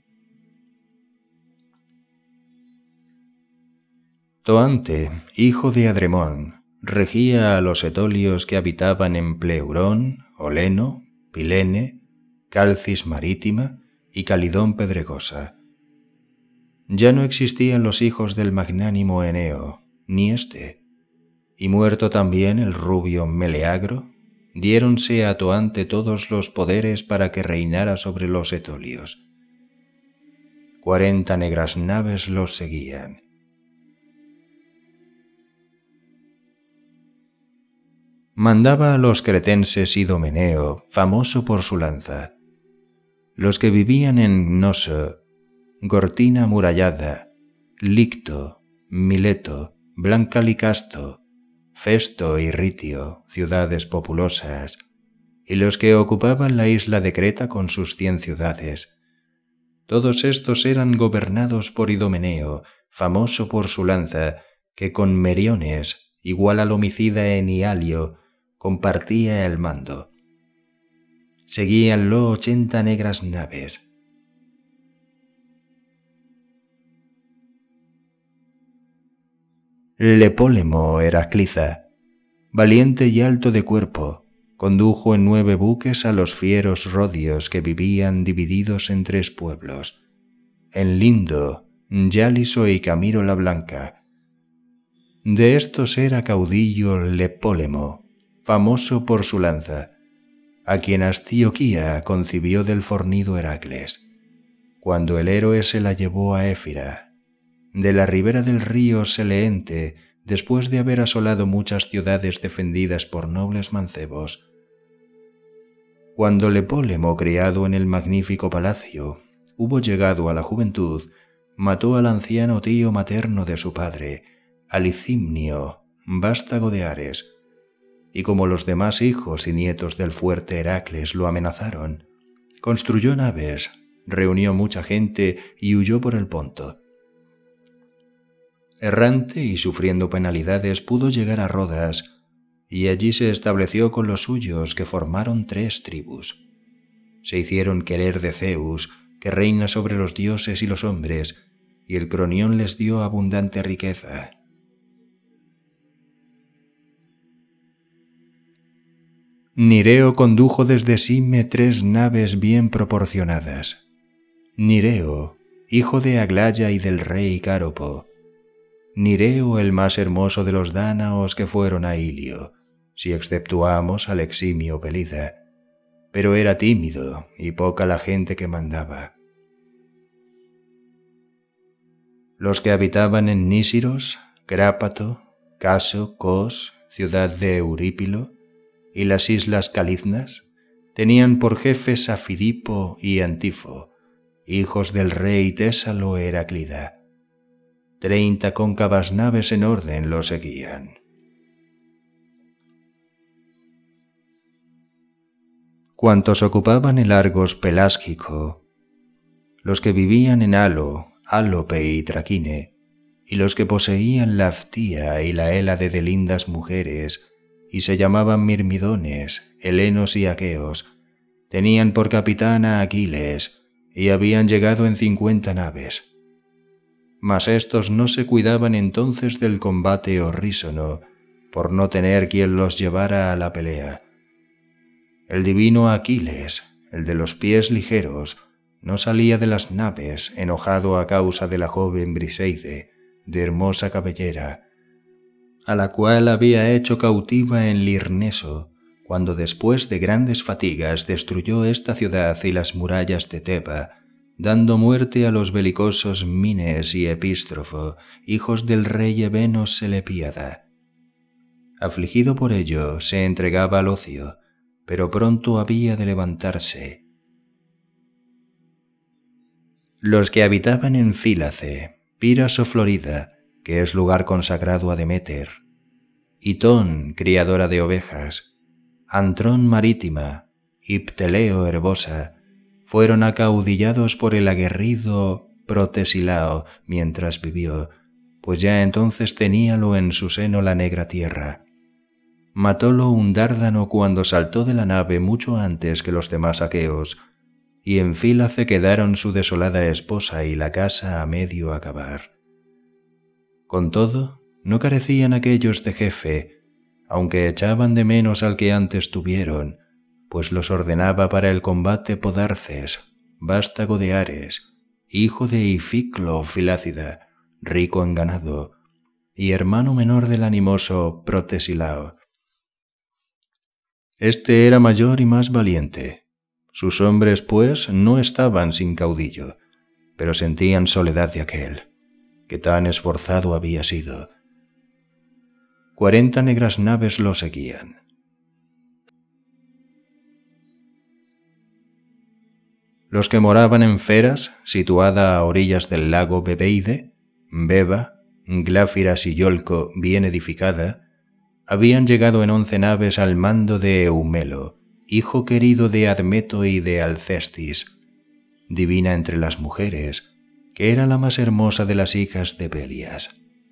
Toante, hijo de Adremón, regía a los etolios que habitaban en Pleurón, Oleno, Pilene, Calcis Marítima y Calidón Pedregosa. Ya no existían los hijos del magnánimo Eneo, ni éste, y muerto también el rubio Meleagro, diéronse a Toante todos los poderes para que reinara sobre los etolios. 40 negras naves los seguían. Mandaba a los cretenses Idomeneo, famoso por su lanza. Los que vivían en Gnoso, Gortina amurallada, Licto, Mileto, Blanca Licasto, Festo y Ritio, ciudades populosas, y los que ocupaban la isla de Creta con sus 100 ciudades. Todos estos eran gobernados por Idomeneo, famoso por su lanza, que con Meriones, igual al homicida Enialio, compartía el mando. Seguíanlo 80 negras naves. Lepólemo Heracliza, valiente y alto de cuerpo, condujo en 9 buques a los fieros rodios que vivían divididos en 3 pueblos, en Lindo, Yáliso y Camiro la Blanca. De estos era caudillo Lepólemo, famoso por su lanza, a quien Astioquía concibió del fornido Heracles, cuando el héroe se la llevó a Éfira, de la ribera del río Seleente, después de haber asolado muchas ciudades defendidas por nobles mancebos. Cuando Lepólemo, criado en el magnífico palacio, hubo llegado a la juventud, mató al anciano tío materno de su padre, a Licimnio, vástago de Ares, y como los demás hijos y nietos del fuerte Heracles lo amenazaron, construyó naves, reunió mucha gente y huyó por el Ponto. Errante y sufriendo penalidades pudo llegar a Rodas, y allí se estableció con los suyos, que formaron 3 tribus. Se hicieron querer de Zeus, que reina sobre los dioses y los hombres, y el Cronión les dio abundante riqueza. Nireo condujo desde Sime 3 naves bien proporcionadas. Nireo, hijo de Aglaya y del rey Cáropo. Nireo, el más hermoso de los dánaos que fueron a Ilio, si exceptuamos al eximio Pelida, pero era tímido y poca la gente que mandaba. Los que habitaban en Nísiros, Crápato, Caso, Cos, ciudad de Eurípilo, y las islas Caliznas, tenían por jefes a Fidipo y Antifo, hijos del rey Tésalo Heraclida. 30 cóncavas naves en orden lo seguían. Cuantos ocupaban el Argos pelásgico, los que vivían en Alo, Álope y Traquine, y los que poseían la Aftía y la Hélade de lindas mujeres, y se llamaban Mirmidones, helenos y aqueos, tenían por capitán a Aquiles, y habían llegado en 50 naves. Mas estos no se cuidaban entonces del combate horrísono, por no tener quien los llevara a la pelea. El divino Aquiles, el de los pies ligeros, no salía de las naves, enojado a causa de la joven Briseide, de hermosa cabellera, a la cual había hecho cautiva en Lirneso, cuando después de grandes fatigas destruyó esta ciudad y las murallas de Teba, dando muerte a los belicosos Mines y Epístrofo, hijos del rey Ebeno Selepíada. Afligido por ello, se entregaba al ocio, pero pronto había de levantarse. Los que habitaban en Fílace, Piras o Florida, que es lugar consagrado a Deméter, Itón, criadora de ovejas, Antrón Marítima y Pteleo Herbosa, fueron acaudillados por el aguerrido Protesilao mientras vivió, pues ya entonces teníalo en su seno la negra tierra. Matólo un dárdano cuando saltó de la nave mucho antes que los demás aqueos, y en Fílace quedaron su desolada esposa y la casa a medio acabar. Con todo, no carecían aquellos de jefe, aunque echaban de menos al que antes tuvieron, pues los ordenaba para el combate Podarces, vástago de Ares, hijo de Ificlo Filácida, rico en ganado, y hermano menor del animoso Protesilao. Este era mayor y más valiente. Sus hombres, pues, no estaban sin caudillo, pero sentían soledad de aquel, que tan esforzado había sido. 40 negras naves lo seguían. Los que moraban en Feras, situada a orillas del lago Bebeide, Beba, Gláfiras y Yolco bien edificada, habían llegado en 11 naves al mando de Eumelo, hijo querido de Admeto y de Alcestis. divina entre las mujeres, que era la más hermosa de las hijas de Pelias.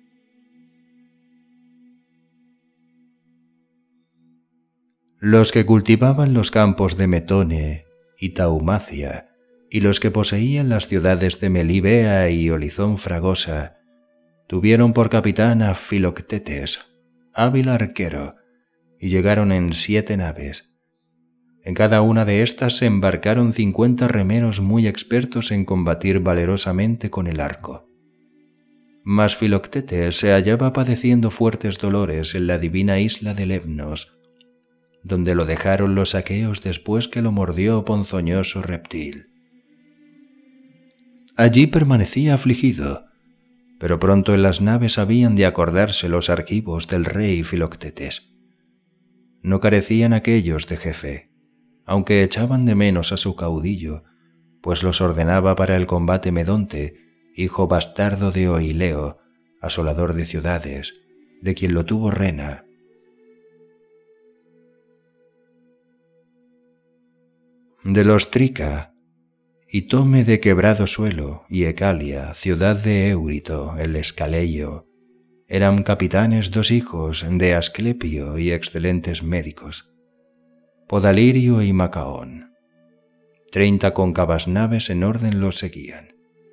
Los que cultivaban los campos de Metone y Taumacia, y los que poseían las ciudades de Melibea y Olizón Fragosa, tuvieron por capitán a Filoctetes, hábil arquero, y llegaron en 7 naves. En cada una de estas se embarcaron 50 remeros muy expertos en combatir valerosamente con el arco. Mas Filoctetes se hallaba padeciendo fuertes dolores en la divina isla de Lemnos, donde lo dejaron los aqueos después que lo mordió ponzoñoso reptil. Allí permanecía afligido, pero pronto en las naves habían de acordarse los argivos del rey Filoctetes. No carecían aquellos de jefe, aunque echaban de menos a su caudillo, pues los ordenaba para el combate Medonte, hijo bastardo de Oileo, asolador de ciudades, de quien lo tuvo Rena. De los Trica, Itome de Quebrado Suelo y Ecalia, ciudad de Eurito, el Escaleio, eran capitanes 2 hijos de Asclepio y excelentes médicos, Podalirio y Macaón. 30 cóncavas naves en orden los seguían.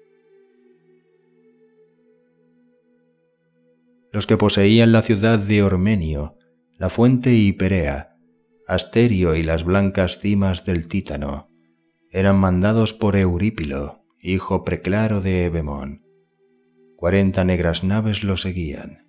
Los que poseían la ciudad de Ormenio, la fuente Hiperea, Asterio y las blancas cimas del Títano, eran mandados por Eurípilo, hijo preclaro de Evemón. 40 negras naves lo seguían.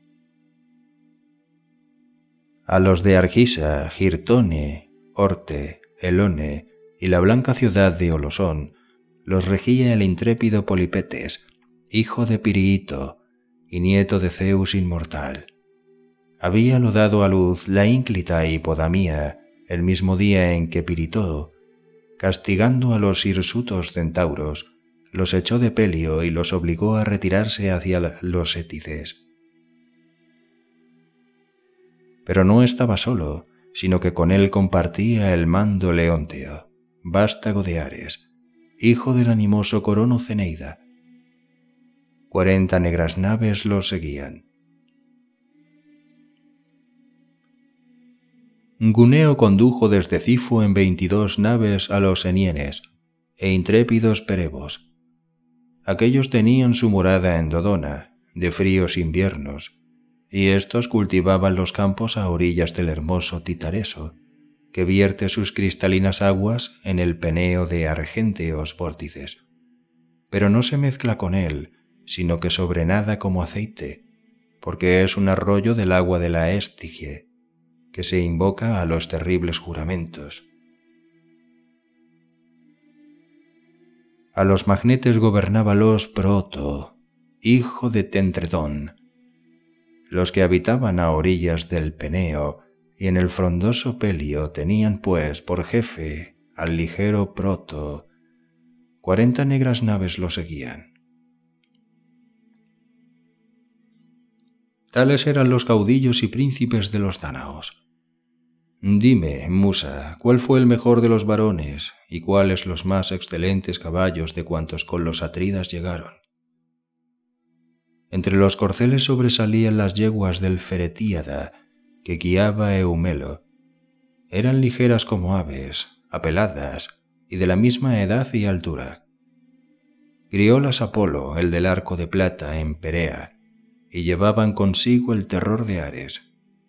A los de Argisa, Girtone, Orte, Elone y la blanca ciudad de Olosón los regía el intrépido Polipetes, hijo de Piriito y nieto de Zeus inmortal. Habíalo dado a luz la ínclita Hipodamía el mismo día en que Pirito, castigando a los hirsutos centauros, los echó de Pelio y los obligó a retirarse hacia los Étices. Pero no estaba solo, sino que con él compartía el mando Leonteo, vástago de Ares, hijo del animoso Corono Ceneida. 40 negras naves los seguían. Guneo condujo desde Cifo en 22 naves a los enienes e intrépidos perebos. Aquellos tenían su morada en Dodona, de fríos inviernos, y éstos cultivaban los campos a orillas del hermoso Titareso, que vierte sus cristalinas aguas en el peneo de argénteos vórtices. Pero no se mezcla con él, sino que sobrenada como aceite, porque es un arroyo del agua de la Estigie, que se invoca a los terribles juramentos. A los magnetes gobernábalos Proto, hijo de Tentredón, los que habitaban a orillas del Peneo y en el frondoso Pelio tenían pues por jefe al ligero Proto. 40 negras naves lo seguían. Tales eran los caudillos y príncipes de los dánaos. Dime, Musa, ¿cuál fue el mejor de los varones y cuáles los más excelentes caballos de cuantos con los atridas llegaron? Entre los corceles sobresalían las yeguas del Feretíada que guiaba Eumelo. Eran ligeras como aves, apeladas y de la misma edad y altura. Criólas Apolo, el del arco de plata, en Perea, y llevaban consigo el terror de Ares.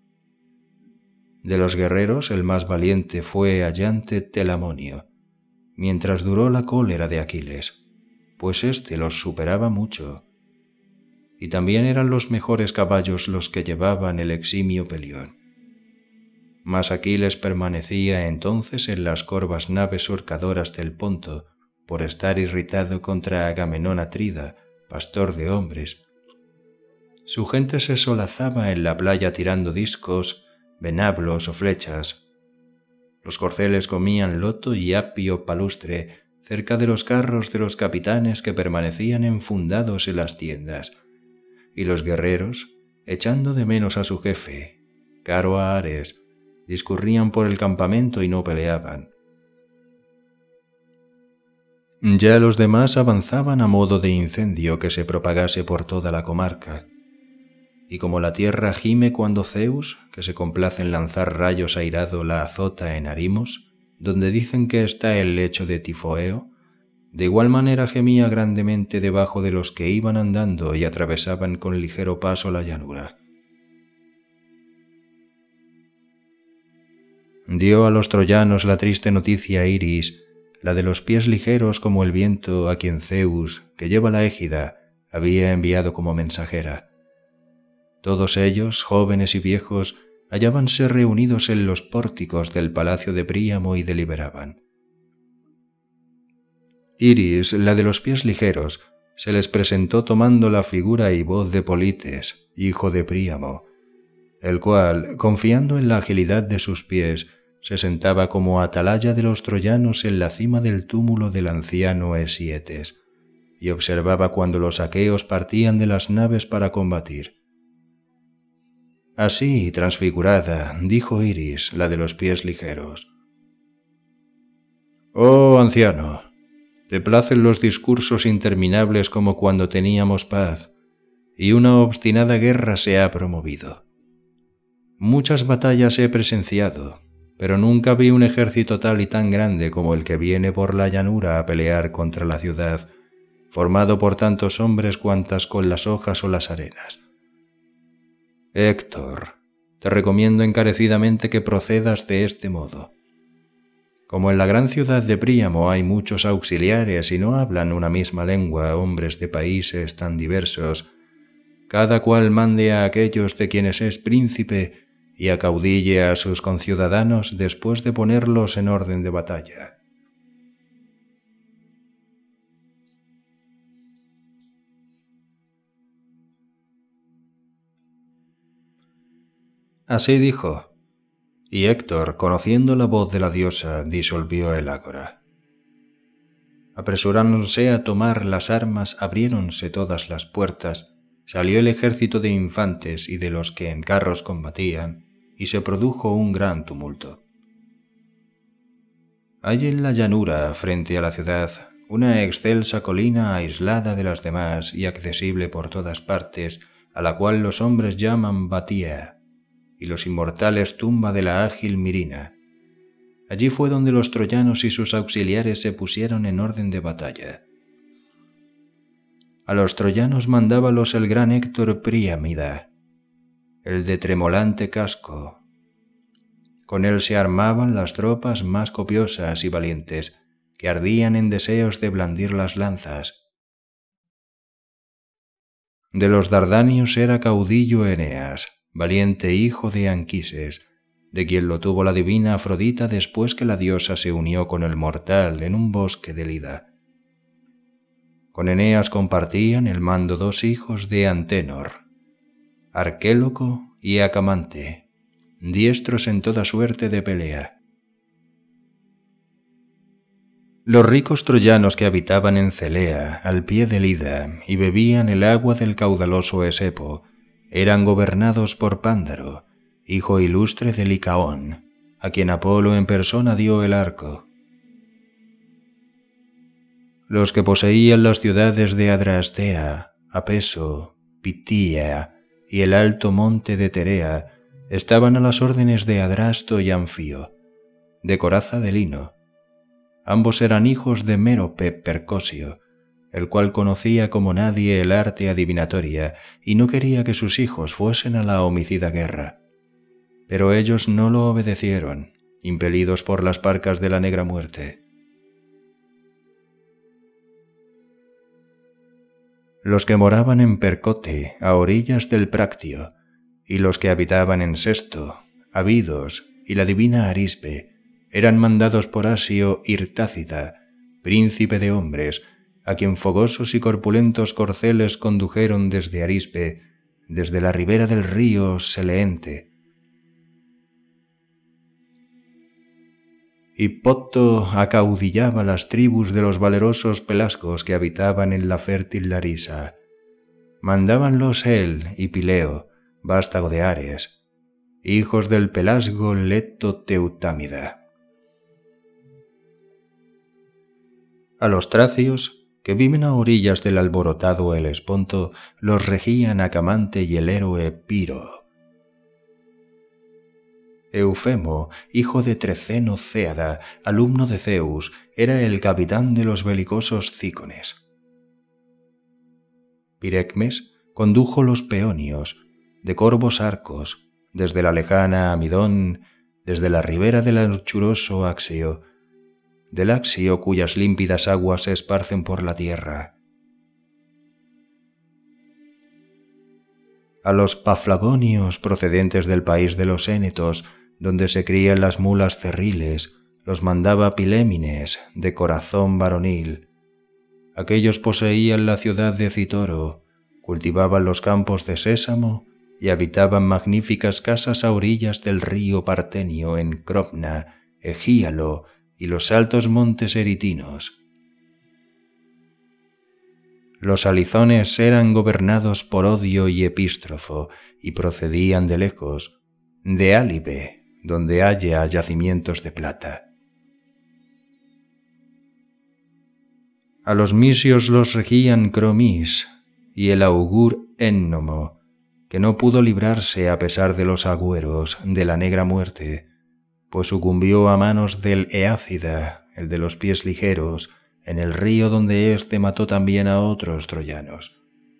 De los guerreros el más valiente fue Allante Telamonio, mientras duró la cólera de Aquiles, pues éste los superaba mucho. Y también eran los mejores caballos los que llevaban el eximio Pelión. Mas Aquiles permanecía entonces en las corvas naves surcadoras del Ponto, por estar irritado contra Agamenón Atrida, pastor de hombres. Su gente se solazaba en la playa tirando discos, venablos o flechas. Los corceles comían loto y apio palustre cerca de los carros de los capitanes que permanecían enfundados en las tiendas, y los guerreros, echando de menos a su jefe, caro a Ares, discurrían por el campamento y no peleaban. Ya los demás avanzaban a modo de incendio que se propagase por toda la comarca. Y como la tierra gime cuando Zeus, que se complace en lanzar rayos airado, la azota en Arimos, donde dicen que está el lecho de Tifoeo, de igual manera gemía grandemente debajo de los que iban andando y atravesaban con ligero paso la llanura. Dio a los troyanos la triste noticia Iris, la de los pies ligeros como el viento, a quien Zeus, que lleva la égida, había enviado como mensajera. Todos ellos, jóvenes y viejos, hallábanse reunidos en los pórticos del palacio de Príamo y deliberaban. Iris, la de los pies ligeros, se les presentó tomando la figura y voz de Polites, hijo de Príamo, el cual, confiando en la agilidad de sus pies, se sentaba como atalaya de los troyanos en la cima del túmulo del anciano Esietes, y observaba cuando los aqueos partían de las naves para combatir. Así, transfigurada, dijo Iris, la de los pies ligeros: «Oh, anciano, te placen los discursos interminables como cuando teníamos paz, y una obstinada guerra se ha promovido. Muchas batallas he presenciado, pero nunca vi un ejército tal y tan grande como el que viene por la llanura a pelear contra la ciudad, formado por tantos hombres cuantas con las hojas o las arenas. Héctor, te recomiendo encarecidamente que procedas de este modo. Como en la gran ciudad de Príamo hay muchos auxiliares y no hablan una misma lengua hombres de países tan diversos, cada cual mande a aquellos de quienes es príncipe y acaudille a sus conciudadanos después de ponerlos en orden de batalla». Así dijo, y Héctor, conociendo la voz de la diosa, disolvió el ágora. Apresurándose a tomar las armas, abriéronse todas las puertas, salió el ejército de infantes y de los que en carros combatían, y se produjo un gran tumulto. Hay en la llanura, frente a la ciudad, una excelsa colina aislada de las demás y accesible por todas partes, a la cual los hombres llaman Batía, y los inmortales tumba de la ágil Mirina. Allí fue donde los troyanos y sus auxiliares se pusieron en orden de batalla. A los troyanos mandábalos el gran Héctor Príamida, el de tremolante casco. Con él se armaban las tropas más copiosas y valientes, que ardían en deseos de blandir las lanzas. De los dardanios era caudillo Eneas, valiente hijo de Anquises, de quien lo tuvo la divina Afrodita después que la diosa se unió con el mortal en un bosque de Lida. Con Eneas compartían el mando dos hijos de Antenor, Arquéloco y Acamante, diestros en toda suerte de pelea. Los ricos troyanos que habitaban en Celea, al pie de Lida, y bebían el agua del caudaloso Esepo, eran gobernados por Pándaro, hijo ilustre de Licaón, a quien Apolo en persona dio el arco. Los que poseían las ciudades de Adrastea, Apeso, Pitía y el alto monte de Terea estaban a las órdenes de Adrasto y Anfío, de coraza de lino. Ambos eran hijos de Mérope Percosio, el cual conocía como nadie el arte adivinatoria y no quería que sus hijos fuesen a la homicida guerra. Pero ellos no lo obedecieron, impelidos por las parcas de la negra muerte. Los que moraban en Percote, a orillas del Práctio, y los que habitaban en Sesto, Abidos y la divina Arisbe, eran mandados por Asio Hirtácida, príncipe de hombres, a quien fogosos y corpulentos corceles condujeron desde Arisbe, desde la ribera del río Seleente. Hipotto acaudillaba las tribus de los valerosos pelasgos que habitaban en la fértil Larisa. Mandábanlos él y Pileo, vástago de Ares, hijos del pelasgo Leto Teutámida. A los tracios, que viven a orillas del alborotado Helesponto, los regían Acamante y el héroe Piro. Eufemo, hijo de Treceno Céada, alumno de Zeus, era el capitán de los belicosos Cícones. Pirecmes condujo los peonios, de corvos arcos, desde la lejana Amidón, desde la ribera del anchuroso Axio, del Axio cuyas límpidas aguas se esparcen por la tierra. A los paflagonios procedentes del país de los Énetos, donde se crían las mulas cerriles, los mandaba Pilémines, de corazón varonil. Aquellos poseían la ciudad de Citoro, cultivaban los campos de sésamo y habitaban magníficas casas a orillas del río Partenio en Cropna, Egíalo y los altos montes eritinos. Los alizones eran gobernados por Odio y Epístrofo y procedían de lejos, de Álibe, donde haya yacimientos de plata. A los misios los regían Cromis y el augur Énnomo, que no pudo librarse a pesar de los agüeros de la negra muerte, pues sucumbió a manos del Eácida, el de los pies ligeros, en el río donde éste mató también a otros troyanos.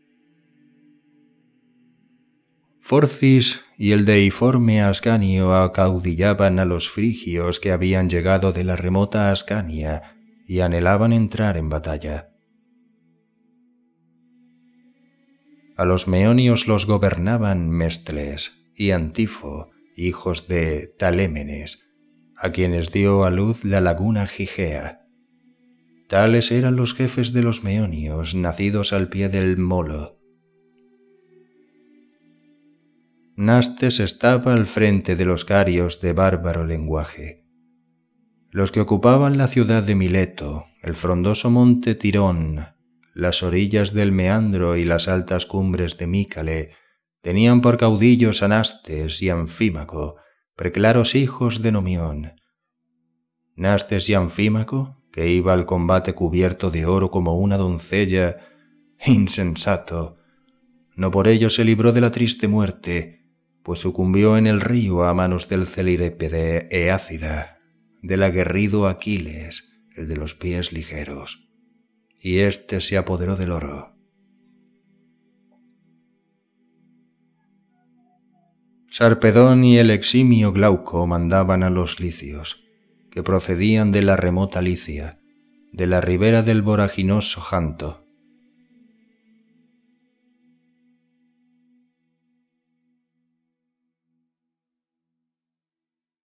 Forcis y el deiforme Ascanio acaudillaban a los frigios que habían llegado de la remota Ascania y anhelaban entrar en batalla. A los meonios los gobernaban Mestles y Antifo, hijos de Talémenes, a quienes dio a luz la laguna Gigea. Tales eran los jefes de los meonios, nacidos al pie del Molo. Nastes estaba al frente de los carios de bárbaro lenguaje. Los que ocupaban la ciudad de Mileto, el frondoso monte Tirón, las orillas del Meandro y las altas cumbres de Mícale, tenían por caudillos a Nastes y Anfímaco, preclaros hijos de Nomión. Nastes y Anfímaco, que iba al combate cubierto de oro como una doncella, insensato, no por ello se libró de la triste muerte, pues sucumbió en el río a manos del celírepede Eácida, del aguerrido Aquiles, el de los pies ligeros, y éste se apoderó del oro. Sarpedón y el eximio Glauco mandaban a los licios, que procedían de la remota Licia, de la ribera del voraginoso Janto.